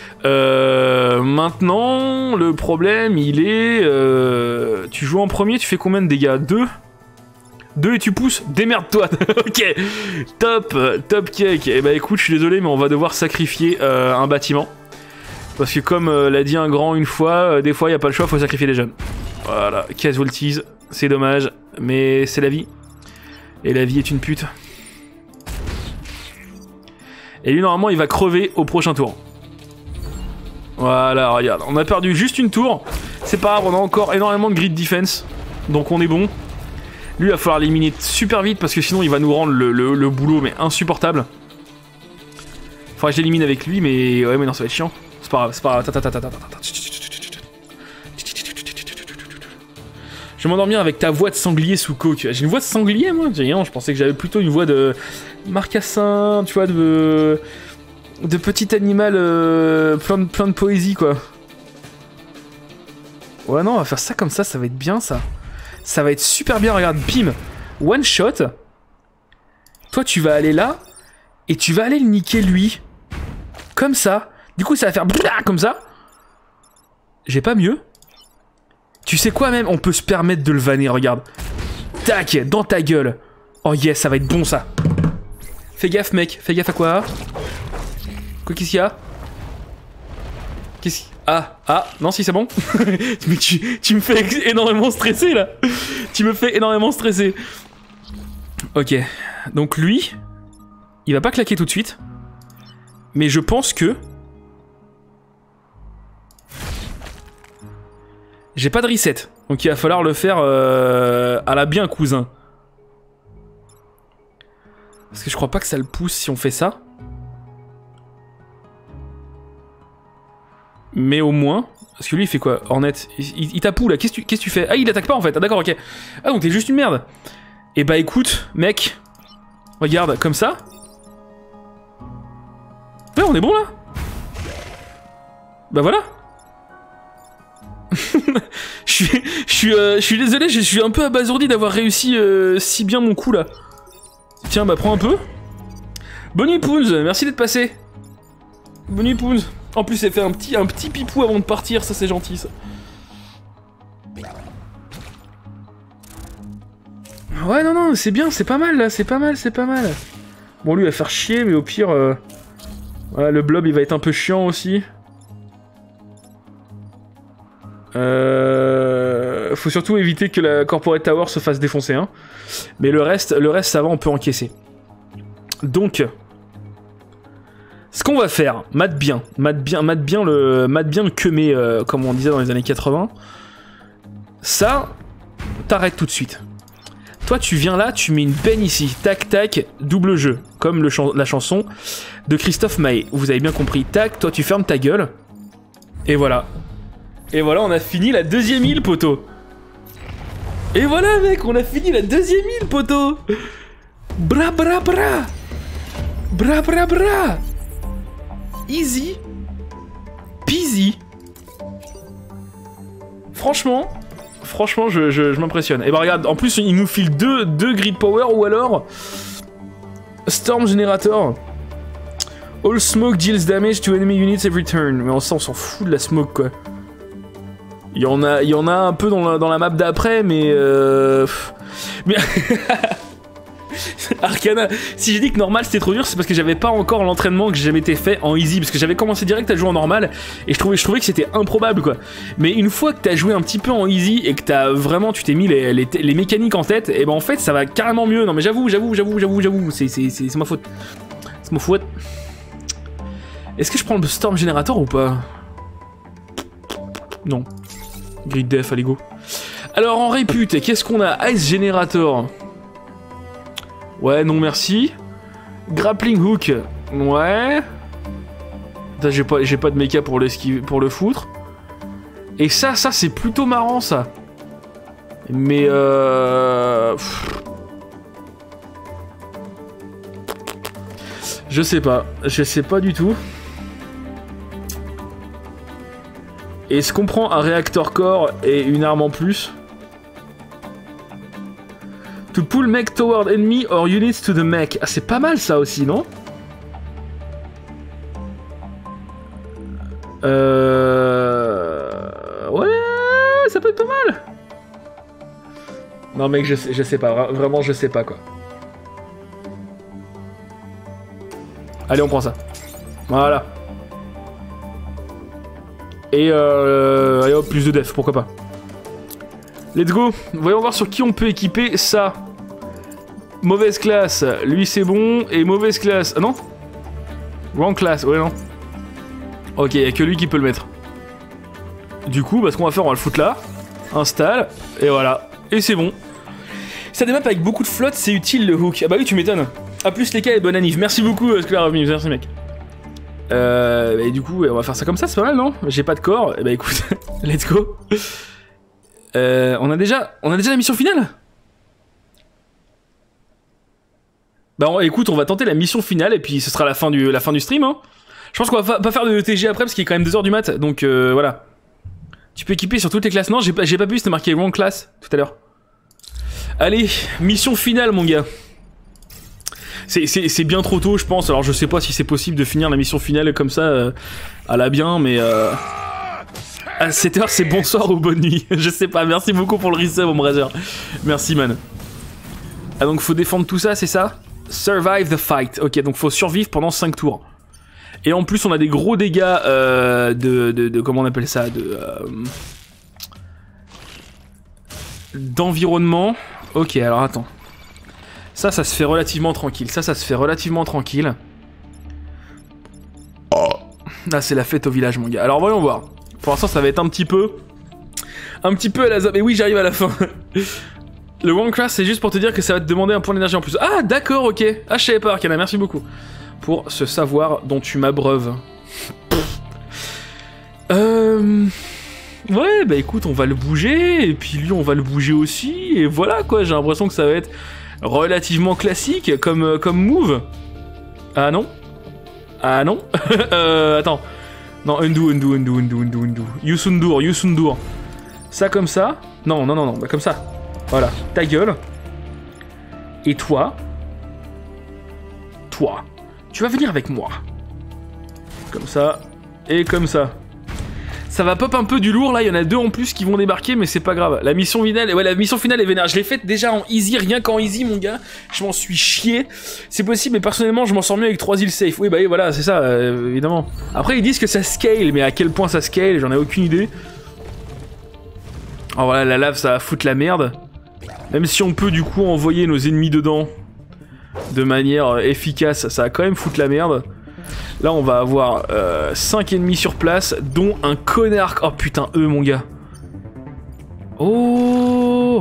Maintenant, le problème, il est... tu joues en premier, tu fais combien de dégâts? 2 et tu pousses? Démerde-toi. Ok, top cake. Et bah écoute, je suis désolé, mais on va devoir sacrifier un bâtiment. Parce que comme l'a dit un grand une fois, des fois il n'y a pas le choix, faut sacrifier les jeunes. Voilà, casualties, c'est dommage, mais c'est la vie. Et la vie est une pute. Et lui, normalement, il va crever au prochain tour. Voilà, regarde, on a perdu juste une tour. C'est pas grave, on a encore énormément de grid defense. Donc on est bon. Lui, il va falloir l'éliminer super vite parce que sinon, il va nous rendre le boulot, mais insupportable. Faudrait que je l'élimine avec lui, mais... Ouais, mais non, ça va être chiant. C'est pas grave. Je vais m'endormir avec ta voix de sanglier sous coque. J'ai une voix de sanglier, moi? Non, je pensais que j'avais plutôt une voix de... marcassin, tu vois, de petit animal plein de poésie, quoi. Ouais, non, on va faire ça comme ça va être bien, ça. Ça va être super bien, regarde, bim, one shot. Toi, tu vas aller là, et tu vas aller le niquer, lui. Comme ça. Du coup, ça va faire comme ça. J'ai pas mieux. Tu sais quoi, même, on peut se permettre de le vanner, regarde. Tac, dans ta gueule. Oh yes, ça va être bon ça. Fais gaffe mec, fais gaffe à quoi? Quoi qu'est-ce qu'il y a? Qu'est-ce... Ah, non si c'est bon. Mais tu me fais énormément stresser là. Tu me fais énormément stresser. Ok, donc lui, il va pas claquer tout de suite. Mais je pense que... J'ai pas de reset, donc il va falloir le faire à la bien cousin. Parce que je crois pas que ça le pousse si on fait ça. Mais au moins... Parce que lui il fait quoi? Hornet, il tape où là? Qu'est-ce que tu fais? Ah il attaque pas en fait, ah, d'accord ok. Ah donc t'es juste une merde. Et bah écoute, mec, regarde, comme ça. Ouais on est bon là. Bah voilà. je suis désolé, je suis un peu abasourdi d'avoir réussi si bien mon coup là. Tiens bah prends un peu. Bonne nuit Poons, merci d'être passé. Bonne nuit Poons. En plus elle fait un petit pipou avant de partir, ça c'est gentil ça. Ouais non c'est bien, c'est pas mal là, c'est pas mal. Bon lui il va faire chier mais au pire voilà, le blob il va être un peu chiant aussi. Faut surtout éviter que la Corporate Tower se fasse défoncer hein. Mais le reste ça va, on peut encaisser. Donc ce qu'on va faire, mate bien le queumé comme on disait dans les années 80. Ça, t'arrêtes tout de suite. Toi tu viens là, tu mets une peigne ici, tac tac, double jeu, comme la chanson de Christophe Maé. Vous avez bien compris, tac, toi tu fermes ta gueule. Et voilà. Et voilà, on a fini la deuxième île, poteau. Et voilà mec, on a fini la deuxième île, poteau. Bra bra bra. Bra bra bra. Easy peasy. Franchement, je m'impressionne. Et bah regarde, en plus il nous file deux grid power ou alors Storm Generator. All smoke deals damage to enemy units every turn. Mais on s'en fout de la smoke quoi. Il y en a un peu dans la map d'après, mais mais Arcana, si j'ai dit que normal c'était trop dur, c'est parce que j'avais pas encore l'entraînement que j'ai jamais été fait en easy, parce que j'avais commencé direct à jouer en normal et je trouvais que c'était improbable quoi. Mais une fois que t'as joué un petit peu en easy et que t'as vraiment tu t'es mis les mécaniques en tête, et ben en fait ça va carrément mieux. Non mais j'avoue, c'est ma faute. C'est ma faute. Est-ce que je prends le Storm Generator ou pas? Non. Grid def, allez go. Alors en répute, qu'est-ce qu'on a? Ice Generator. Ouais, non merci. Grappling Hook. Ouais. J'ai pas de méca pour le foutre. Et ça c'est plutôt marrant ça. Mais je sais pas du tout. Est-ce qu'on prend un réacteur core et une arme en plus? To pull mech toward enemy or units to the mech. Ah, c'est pas mal ça aussi, non? Ouais, ça peut être pas mal. Non mec, je sais pas, vraiment je sais pas quoi. Allez, on prend ça. Voilà. Et allez hop, plus de def, pourquoi pas. Let's go. Voyons voir sur qui on peut équiper ça. Mauvaise classe, lui c'est bon. Et mauvaise classe, ah non? Wrong class, ouais non. Ok, y'a que lui qui peut le mettre. Du coup, bah, ce qu'on va faire, on va le foutre là. Installe, et voilà. Et c'est bon. Ça des maps avec beaucoup de flotte, c'est utile le hook. Ah bah oui, tu m'étonnes. A plus les cas et bonne anniv. Merci beaucoup, Scolaire Revenu, merci mec. Et du coup, on va faire ça comme ça, c'est pas mal, non? J'ai pas de corps, et bah écoute, let's go. On a déjà la mission finale? Bah écoute, on va tenter la mission finale, et puis ce sera la fin du stream, hein. Je pense qu'on va pas faire de TG après, parce qu'il est quand même 2h du mat, donc voilà. Tu peux équiper sur toutes les classes. Non, j'ai pas vu, c'était marqué wrong class, tout à l'heure. Allez, mission finale, mon gars. C'est bien trop tôt, je pense. Alors, je sais pas si c'est possible de finir la mission finale comme ça, à la bien, mais à 7h, c'est bonsoir ou bonne nuit. Je sais pas, merci beaucoup pour le resub, mon brother. Merci, man. Ah donc faut défendre tout ça, c'est ça? Survive the fight. Ok, donc faut survivre pendant 5 tours. Et en plus on a des gros dégâts de comment on appelle ça? D'environnement. Ok, alors attends. Ça se fait relativement tranquille. Ça se fait relativement tranquille. Là c'est la fête au village mon gars. Alors voyons voir. Pour l'instant ça va être un petit peu à la zone. Mais oui j'arrive à la fin. Le One-Craft c'est juste pour te dire que ça va te demander un point d'énergie en plus. Ah d'accord, ok. Ah je savais pas Arcana, merci beaucoup pour ce savoir dont tu m'abreuves. Ouais bah écoute on va le bouger. Et puis lui on va le bouger aussi. Et voilà quoi, j'ai l'impression que ça va être relativement classique comme move. Ah non. Ah non. Attends. Non, undo. Yusundur. Ça comme ça. Non, bah comme ça. Voilà, ta gueule. Et toi, tu vas venir avec moi. Comme ça, et comme ça. Ça va pop un peu du lourd là, il y en a 2 en plus qui vont débarquer, mais c'est pas grave. La mission finale, ouais, la mission finale est vénère. Je l'ai faite déjà en easy, rien qu'en easy, mon gars. Je m'en suis chié. C'est possible, mais personnellement, je m'en sors mieux avec 3 îles safe. Oui, bah oui, voilà, c'est ça, évidemment. Après, ils disent que ça scale, mais à quel point ça scale, j'en ai aucune idée. Alors voilà, la lave, ça va foutre la merde. Même si on peut du coup envoyer nos ennemis dedans de manière efficace, ça va quand même foutre la merde. Là on va avoir 5 ennemis sur place, dont un connard... Oh putain, eux mon gars. Oh,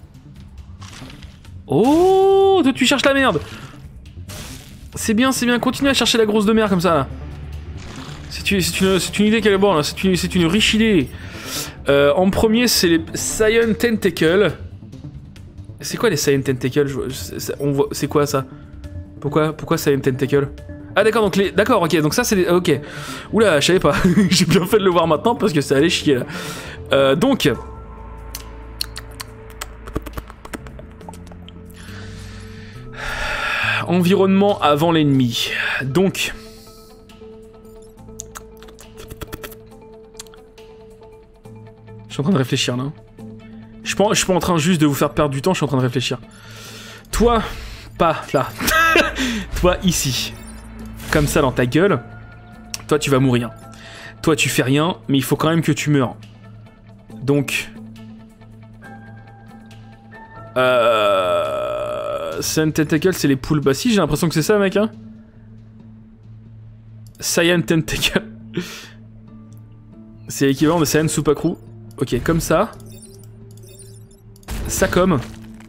toi tu cherches la merde. C'est bien, continue à chercher la grosse de mer comme ça là. C'est une idée qu'elle est bonne, c'est une riche idée. En premier c'est les Cyan Tentacle. C'est quoi les Cyan Tentacle? C'est quoi ça? Pourquoi Cyan Tentacle? Ah d'accord, donc les... D'accord, ok, donc ça c'est les... Ok. Oula, je savais pas. J'ai bien fait de le voir maintenant parce que ça allait chier là. Donc... Environnement avant l'ennemi. Donc... Je suis en train de réfléchir là. Je suis pas en train juste de vous faire perdre du temps, je suis en train de réfléchir. Toi, pas là. Toi, ici. Comme ça dans ta gueule. Toi, tu vas mourir. Toi, tu fais rien, mais il faut quand même que tu meurs. Donc... Cyan Tentacle, c'est les poules. Bah si, j'ai l'impression que c'est ça, mec, hein. Cyan Tentacle. C'est l'équivalent de Cyan Supakru. Ok, comme ça. Ça comme.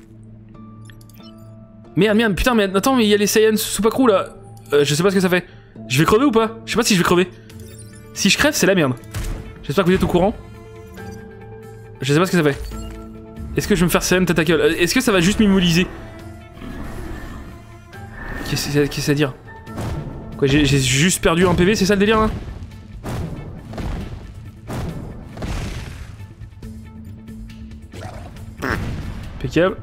Merde, putain, mais attends, mais il y a les Saiyan Supakru là. Je sais pas ce que ça fait. Je vais crever ou pas? Je sais pas si je vais crever. Si je crève, c'est la merde. J'espère que vous êtes au courant. Je sais pas ce que ça fait. Est-ce que je vais me faire Saiyan Tentacle? Est-ce que ça va juste m'immobiliser? Qu'est-ce que ça veut dire? Quoi, j'ai juste perdu un PV, c'est ça le délire là? Impeccable.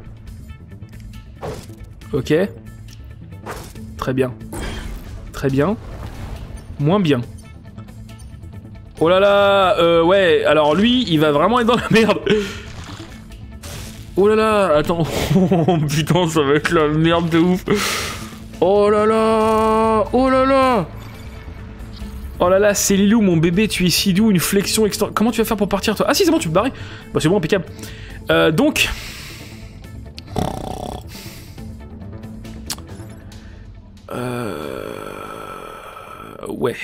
Ok. Très bien. Très bien. Moins bien. Oh là là, ouais, alors lui, il va vraiment être dans la merde. Oh là là, attends. Oh, putain, ça va être la merde de ouf. Oh là là. Oh là là. Oh là là, c'est Lilou, mon bébé, tu es si doux, une flexion extra... Comment tu vas faire pour partir, toi? Ah si, c'est bon, tu peux te barrer. Bah c'est bon, impeccable. Donc... Ouais.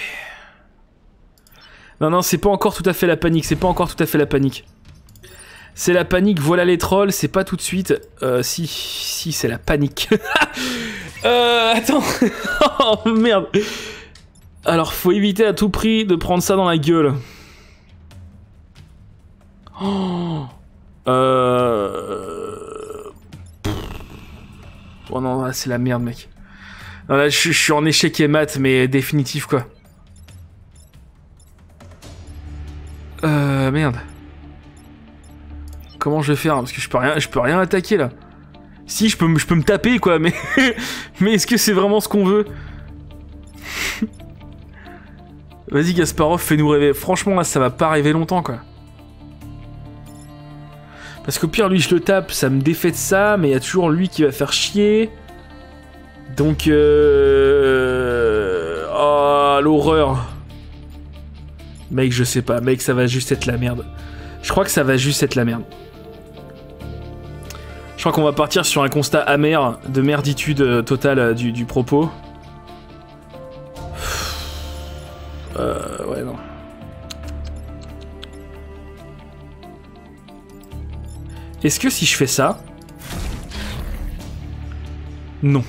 Non, c'est pas encore tout à fait la panique, C'est la panique, voilà les trolls, c'est pas tout de suite. Si, c'est la panique. Attends. Oh merde. Alors, faut éviter à tout prix de prendre ça dans la gueule. Oh non, là, c'est la merde, mec. Non, là, je suis en échec et mat, mais définitif, quoi. Merde. Comment je vais faire? Parce que je peux rien attaquer, là. Si, je peux me taper, quoi, mais... mais est-ce que c'est vraiment ce qu'on veut? Vas-y, Gasparov, fais-nous rêver. Franchement, là, ça va pas arriver longtemps, quoi. Parce qu'au pire, lui, je le tape, ça me défait de ça, mais il y a toujours lui qui va faire chier. Donc, oh, l'horreur. Mec, je sais pas. Mec, ça va juste être la merde. Je crois que ça va juste être la merde. Je crois qu'on va partir sur un constat amer de merditude totale du propos. Ouais, non. Est-ce que si je fais ça... Non.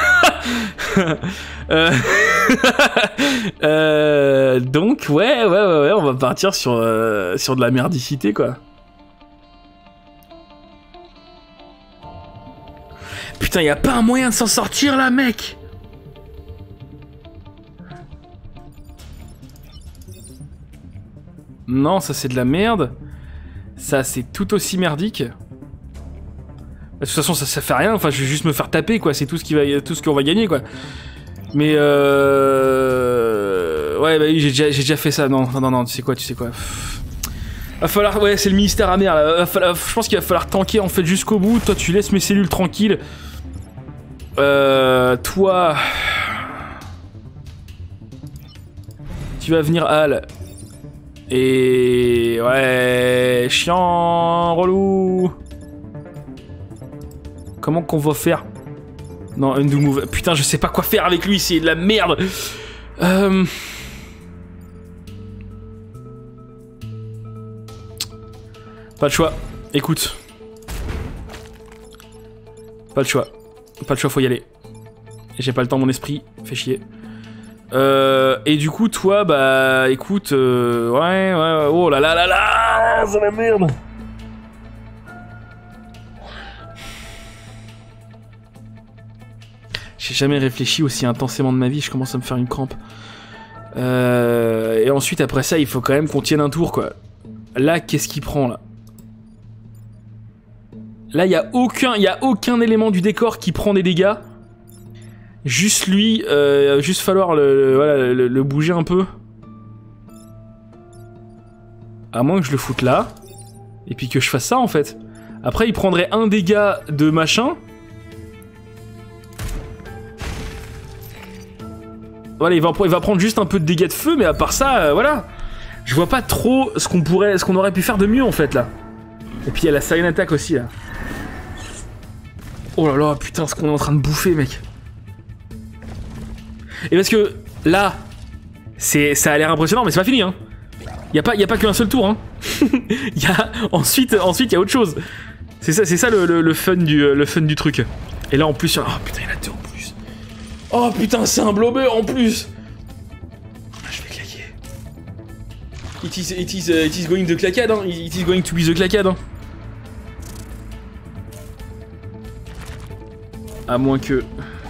Donc, ouais, on va partir sur de la merdicité, quoi. Putain, y a pas un moyen de s'en sortir, là, mec! Non, ça c'est de la merde. Ça c'est tout aussi merdique. De toute façon, ça fait rien. Enfin, je vais juste me faire taper, quoi. C'est tout ce qu'on va gagner, quoi. Mais ouais, bah oui, j'ai déjà fait ça. Non, tu sais quoi. Va falloir, ouais, c'est le ministère amer. Là. Je pense qu'il va falloir tanker en fait jusqu'au bout. Toi, tu laisses mes cellules tranquilles. Toi, tu vas venir Hal. Et ouais, chiant, relou. Comment qu'on va faire? Non, undo move. Putain, je sais pas quoi faire avec lui, c'est de la merde. Pas de choix. Écoute. Pas de choix. Pas de choix, faut y aller. J'ai pas le temps, mon esprit. Fait chier. Et du coup, toi, bah, écoute, ouais, oh là là là là, c'est la merde. J'ai jamais réfléchi aussi intensément de ma vie, je commence à me faire une crampe. Et ensuite, après ça, il faut quand même qu'on tienne un tour, quoi. Là, qu'est-ce qu'il prend, là? Là, y a aucun élément du décor qui prend des dégâts. Juste lui, juste falloir le bouger un peu. À moins que je le foute là. Et puis que je fasse ça, en fait. Après, il prendrait un dégât de machin. Voilà, il va prendre juste un peu de dégâts de feu, mais à part ça, voilà. Je vois pas trop ce qu'on aurait pu faire de mieux, en fait, là. Et puis il y a la Silent Attack aussi, là. Oh là là, putain, ce qu'on est en train de bouffer, mec. Et parce que, là, ça a l'air impressionnant, mais c'est pas fini, hein. Y a pas qu'un seul tour, hein. Ensuite, il y a autre chose. C'est ça le fun du truc. Et là, en plus, oh putain, il y en a deux en plus. Oh putain, c'est un blobber en plus. Je vais claquer. It is going the claquade, hein. It is going to be the claquade, hein. À moins que...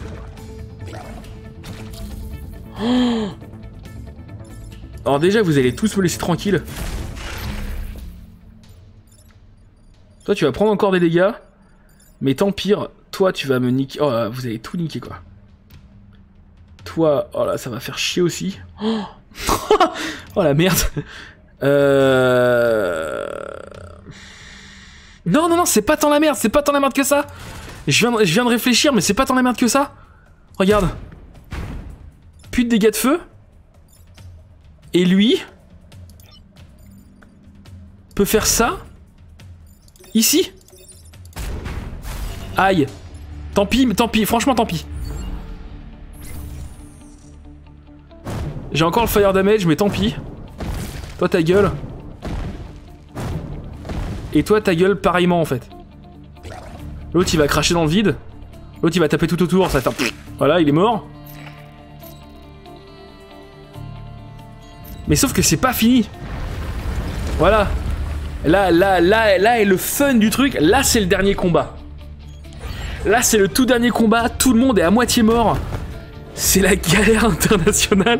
Oh, alors déjà, vous allez tous me laisser tranquille. Toi, tu vas prendre encore des dégâts. Mais tant pire, toi, tu vas me niquer... Oh là, vous allez tout niquer, quoi. Toi, oh là, ça va faire chier aussi. Oh, oh la merde. Non, c'est pas tant la merde, que ça. Je viens de réfléchir, mais c'est pas tant la merde que ça. Regarde. Plus de dégâts de feu. Et lui peut faire ça. Ici. Aïe. Tant pis, franchement tant pis. J'ai encore le fire damage, mais tant pis. Toi ta gueule. Et toi ta gueule pareillement en fait. L'autre il va cracher dans le vide. L'autre il va taper tout autour, ça va faire... Voilà, il est mort. Mais sauf que c'est pas fini. Voilà. Là est le fun du truc. Là c'est le dernier combat. Là c'est le tout dernier combat. Tout le monde est à moitié mort. C'est la galère internationale.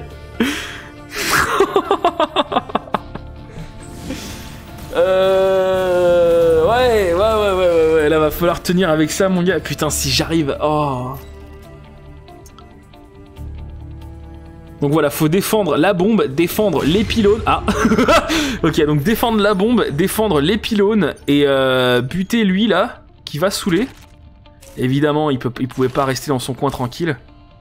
Ouais. Là va falloir tenir avec ça mon gars. Putain si j'arrive. Oh. Donc voilà, faut défendre la bombe, défendre les pylônes. Ah ok, donc défendre la bombe, défendre les pylônes et buter lui là, qui va saouler. Évidemment, il pouvait pas rester dans son coin tranquille.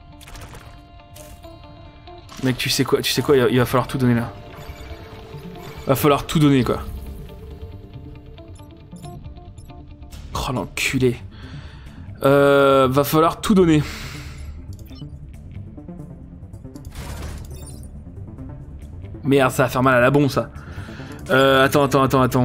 Mec, tu sais quoi, il va falloir tout donner là. Va falloir tout donner quoi. Oh l'enculé. Va falloir tout donner. Merde, ça va faire mal à la bombe ça. Attends.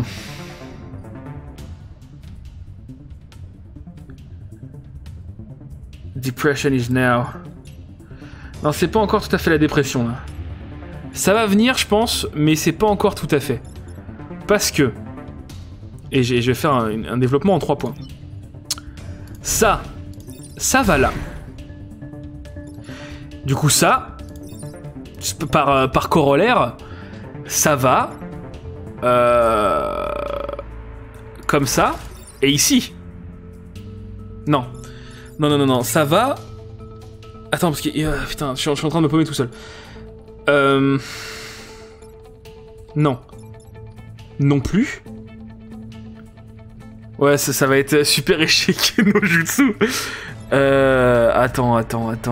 Depression is now. Non, c'est pas encore tout à fait la dépression là. Ça va venir, je pense, mais c'est pas encore tout à fait. Parce que... Et je vais faire un développement en 3 points. Ça va là. Du coup, ça, par corollaire, ça va comme ça, et ici. Non, ça va... Attends, parce que... putain, je suis en train de me paumer tout seul. Non. Non plus. Ouais, ça va être super échec no jutsu. Attends.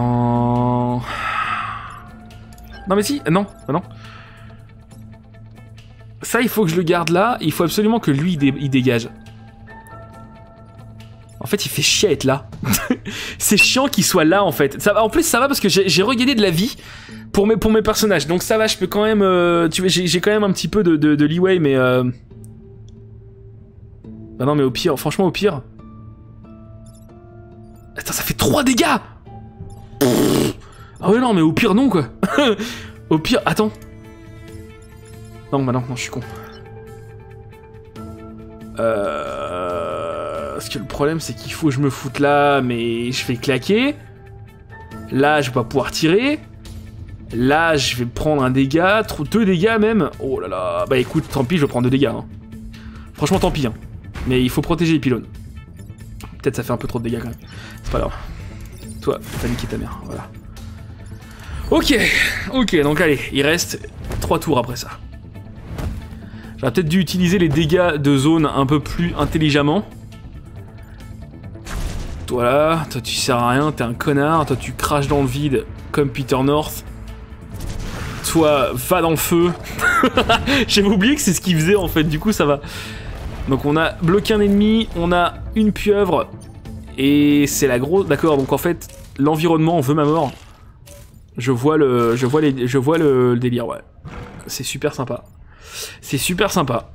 Non mais si, non. Ça, il faut que je le garde là. Il faut absolument que lui, il dégage. En fait, il fait chier à être là. C'est chiant qu'il soit là, en fait. En plus, ça va parce que j'ai regagné de la vie pour mes personnages. Donc ça va, je peux quand même... j'ai quand même un petit peu de leeway, mais... Bah non, mais au pire, franchement, au pire... Attends, ça fait 3 dégâts. Ah ouais, non, mais au pire, non, quoi. Au pire, attends. Non, bah non, je suis con. Parce que le problème, c'est qu'il faut que je me foute là, mais je vais claquer. Là, je vais pas pouvoir tirer. Là, je vais prendre un dégât, 2 dégâts même. Oh là là. Bah écoute, tant pis, je vais prendre 2 dégâts. Hein. Franchement, tant pis. Hein. Mais il faut protéger les pylônes. Peut-être ça fait un peu trop de dégâts quand même. C'est pas grave. Toi, t'as niqué ta mère. Voilà. Ok, donc allez, il reste 3 tours après ça. J'aurais peut-être dû utiliser les dégâts de zone un peu plus intelligemment. Toi là, toi tu sers à rien, t'es un connard, toi tu craches dans le vide comme Peter North. Toi, va dans le feu. J'avais oublié que c'est ce qu'il faisait en fait, du coup ça va. Donc on a bloqué un ennemi, on a une pieuvre, et c'est la grosse... D'accord, donc en fait, l'environnement veut ma mort. Je vois le délire, ouais. C'est super sympa. C'est super sympa.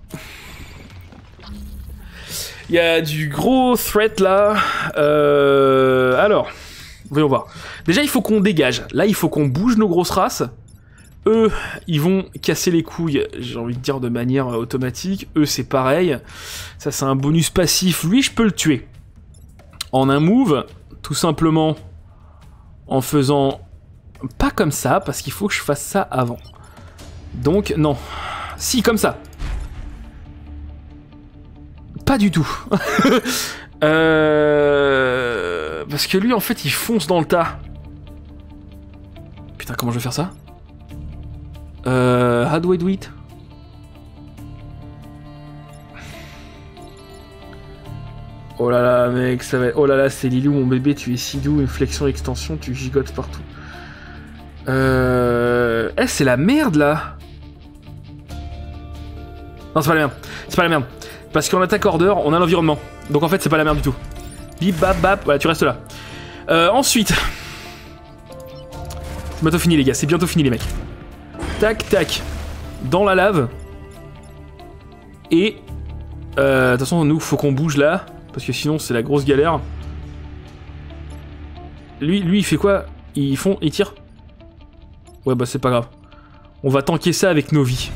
Il y a du gros threat là. Alors, voyons voir. Déjà, il faut qu'on dégage. Là, il faut qu'on bouge nos grosses races. Eux, ils vont casser les couilles, j'ai envie de dire de manière automatique. Eux, c'est pareil. Ça, c'est un bonus passif. Lui, je peux le tuer. En un move, tout simplement en faisant... Pas comme ça, parce qu'il faut que je fasse ça avant. Donc, non. Si, comme ça. Pas du tout. Parce que lui, en fait, il fonce dans le tas. Putain, comment je vais faire ça? How do I do it? Oh là là, mec, ça va... Oh là là, c'est Lilou, mon bébé, tu es si doux, une flexion, extension, tu gigotes partout. C'est la merde, là. Non, c'est pas la merde. C'est pas la merde. Parce qu'en attaque order, on a l'environnement. Donc en fait, c'est pas la merde du tout. Bip, bap, bap. Voilà, tu restes là. Ensuite... C'est bientôt fini, les gars. C'est bientôt fini, les mecs. Tac, tac. Dans la lave. Et... de toute façon, nous, faut qu'on bouge là. Parce que sinon, c'est la grosse galère. Lui, il fait quoi? Il tire? Ouais, bah c'est pas grave. On va tanker ça avec nos vies.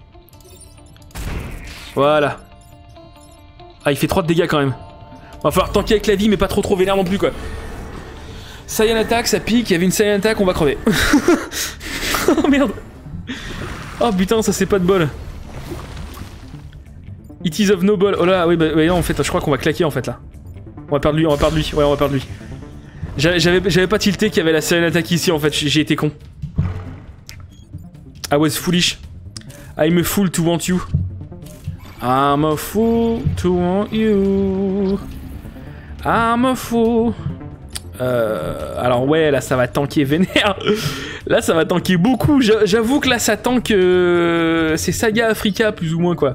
Voilà. Ah, il fait 3 de dégâts quand même. Va falloir tanker avec la vie, mais pas trop vénère non plus, quoi. Saiyan attack, ça pique. Il y avait une Saiyan attack, on va crever. Oh merde. Oh putain, ça c'est pas de bol. It is of no ball. Oh là, oui, bah non, en fait, je crois qu'on va claquer en fait là. On va perdre lui, Ouais, on va perdre lui. J'avais pas tilté qu'il y avait la Saiyan attack ici en fait, j'ai été con. I was foolish. I'm a fool to want you. I'm a fool to want you. I'm a fool. Alors ouais, là ça va tanker vénère. Là ça va tanker beaucoup. J'avoue que là ça tank. C'est Saga Africa plus ou moins quoi.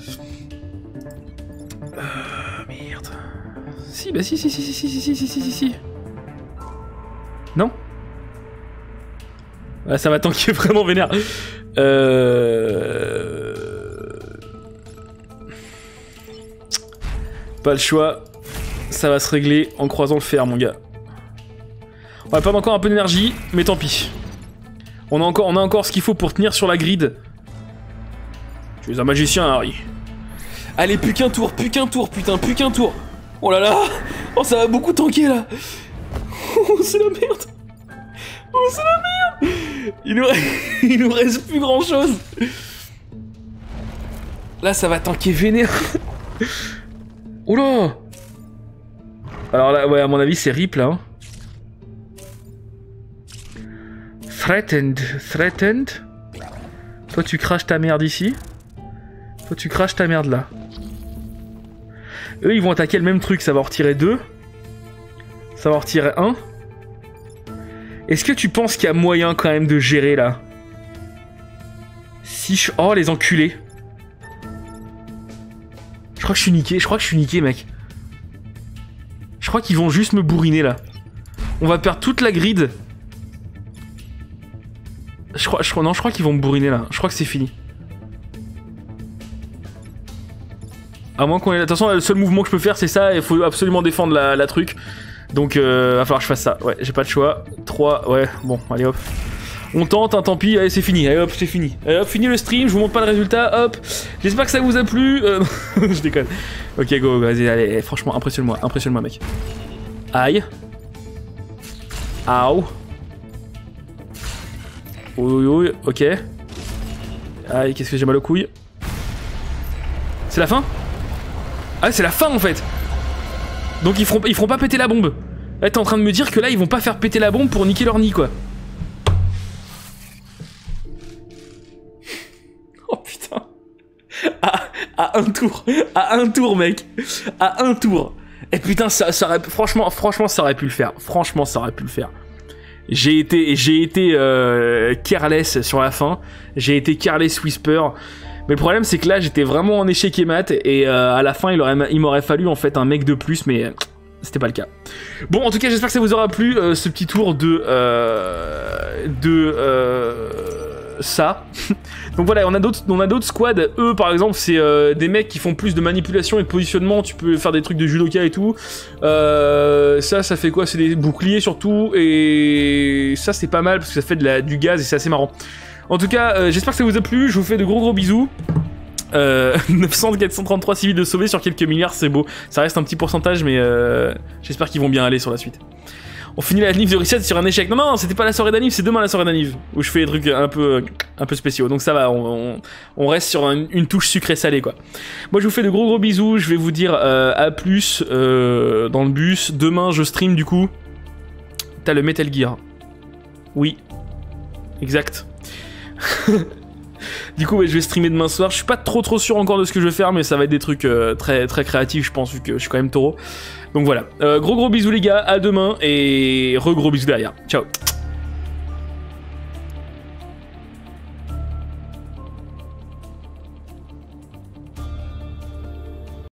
Merde. Si bah si. Non. Là ça va tanker vraiment vénère. Pas le choix. Ça va se régler en croisant le fer mon gars. On va perdre encore un peu d'énergie, mais tant pis. On a encore ce qu'il faut pour tenir sur la grid. Tu es un magicien, Harry. Allez, plus qu'un tour, putain, plus qu'un tour. Oh là là. Oh, ça va beaucoup tanker, là. Oh, c'est la merde. Oh, c'est la merde. Il nous reste plus grand-chose. Là, ça va tanker vénère. Oh là. Alors là, ouais, à mon avis, c'est rip, là. Hein. Threatened. Toi tu craches ta merde ici. Toi tu craches ta merde là. Eux ils vont attaquer le même truc, ça va en retirer 2. Ça va en retirer 1. Est-ce que tu penses qu'il y a moyen quand même de gérer là? Si je... Oh les enculés. Je crois que je suis niqué, mec. Je crois qu'ils vont juste me bourriner là. On va perdre toute la grid. Je crois qu'ils vont me bourriner là. Je crois que c'est fini. À moins qu'on ait... Attention, le seul mouvement que je peux faire c'est ça. Il faut absolument défendre la truc. Donc va falloir que je fasse ça. Ouais, j'ai pas de choix. 3, ouais, bon, allez hop. On tente, hein, tant pis, allez c'est fini. Allez hop, c'est fini. Allez hop, fini le stream, je vous montre pas le résultat, hop. J'espère que ça vous a plu. Je déconne. Ok, go, vas-y, allez, franchement, impressionne-moi mec. Aïe. Aouh. Oui, ok. Aïe, qu'est-ce que j'ai mal aux couilles. C'est la fin? Ah, c'est la fin en fait. Donc ils feront pas péter la bombe. Là, t'es en train de me dire que là, ils vont pas faire péter la bombe pour niquer leur nid, quoi. Oh putain. À un tour, mec. À un tour. Et putain, ça aurait... Franchement, ça aurait pu le faire. Franchement, ça aurait pu le faire. J'ai été careless sur la fin. J'ai été careless whisper. Mais le problème c'est que là j'étais vraiment en échec et mat. Et à la fin il m'aurait fallu en fait un mec de plus. Mais c'était pas le cas. Bon en tout cas j'espère que ça vous aura plu ce petit tour de ça. Donc voilà, on a d'autres squads. Eux par exemple c'est des mecs qui font plus de manipulation et de positionnement. Tu peux faire des trucs de judoka et tout. Ça fait quoi? C'est des boucliers surtout. Et ça c'est pas mal parce que ça fait du gaz et c'est assez marrant. En tout cas j'espère que ça vous a plu. Je vous fais de gros bisous. 900-433 civils de sauvés sur quelques milliards, c'est beau. Ça reste un petit pourcentage mais j'espère qu'ils vont bien aller sur la suite. On finit la Nive de reset sur un échec. Non, c'était pas la soirée d'Aniv, c'est demain la soirée d'Aniv. Où je fais des trucs un peu spéciaux. Donc ça va, on reste sur une touche sucré-salé quoi. Moi je vous fais de gros bisous. Je vais vous dire à plus dans le bus. Demain je stream du coup. T'as le Metal Gear. Oui. Exact. Du coup ouais, je vais streamer demain soir. Je suis pas trop sûr encore de ce que je vais faire. Mais ça va être des trucs très créatifs je pense. Vu que je suis quand même taureau. Donc voilà, gros bisous les gars, à demain et gros bisous derrière. Ciao.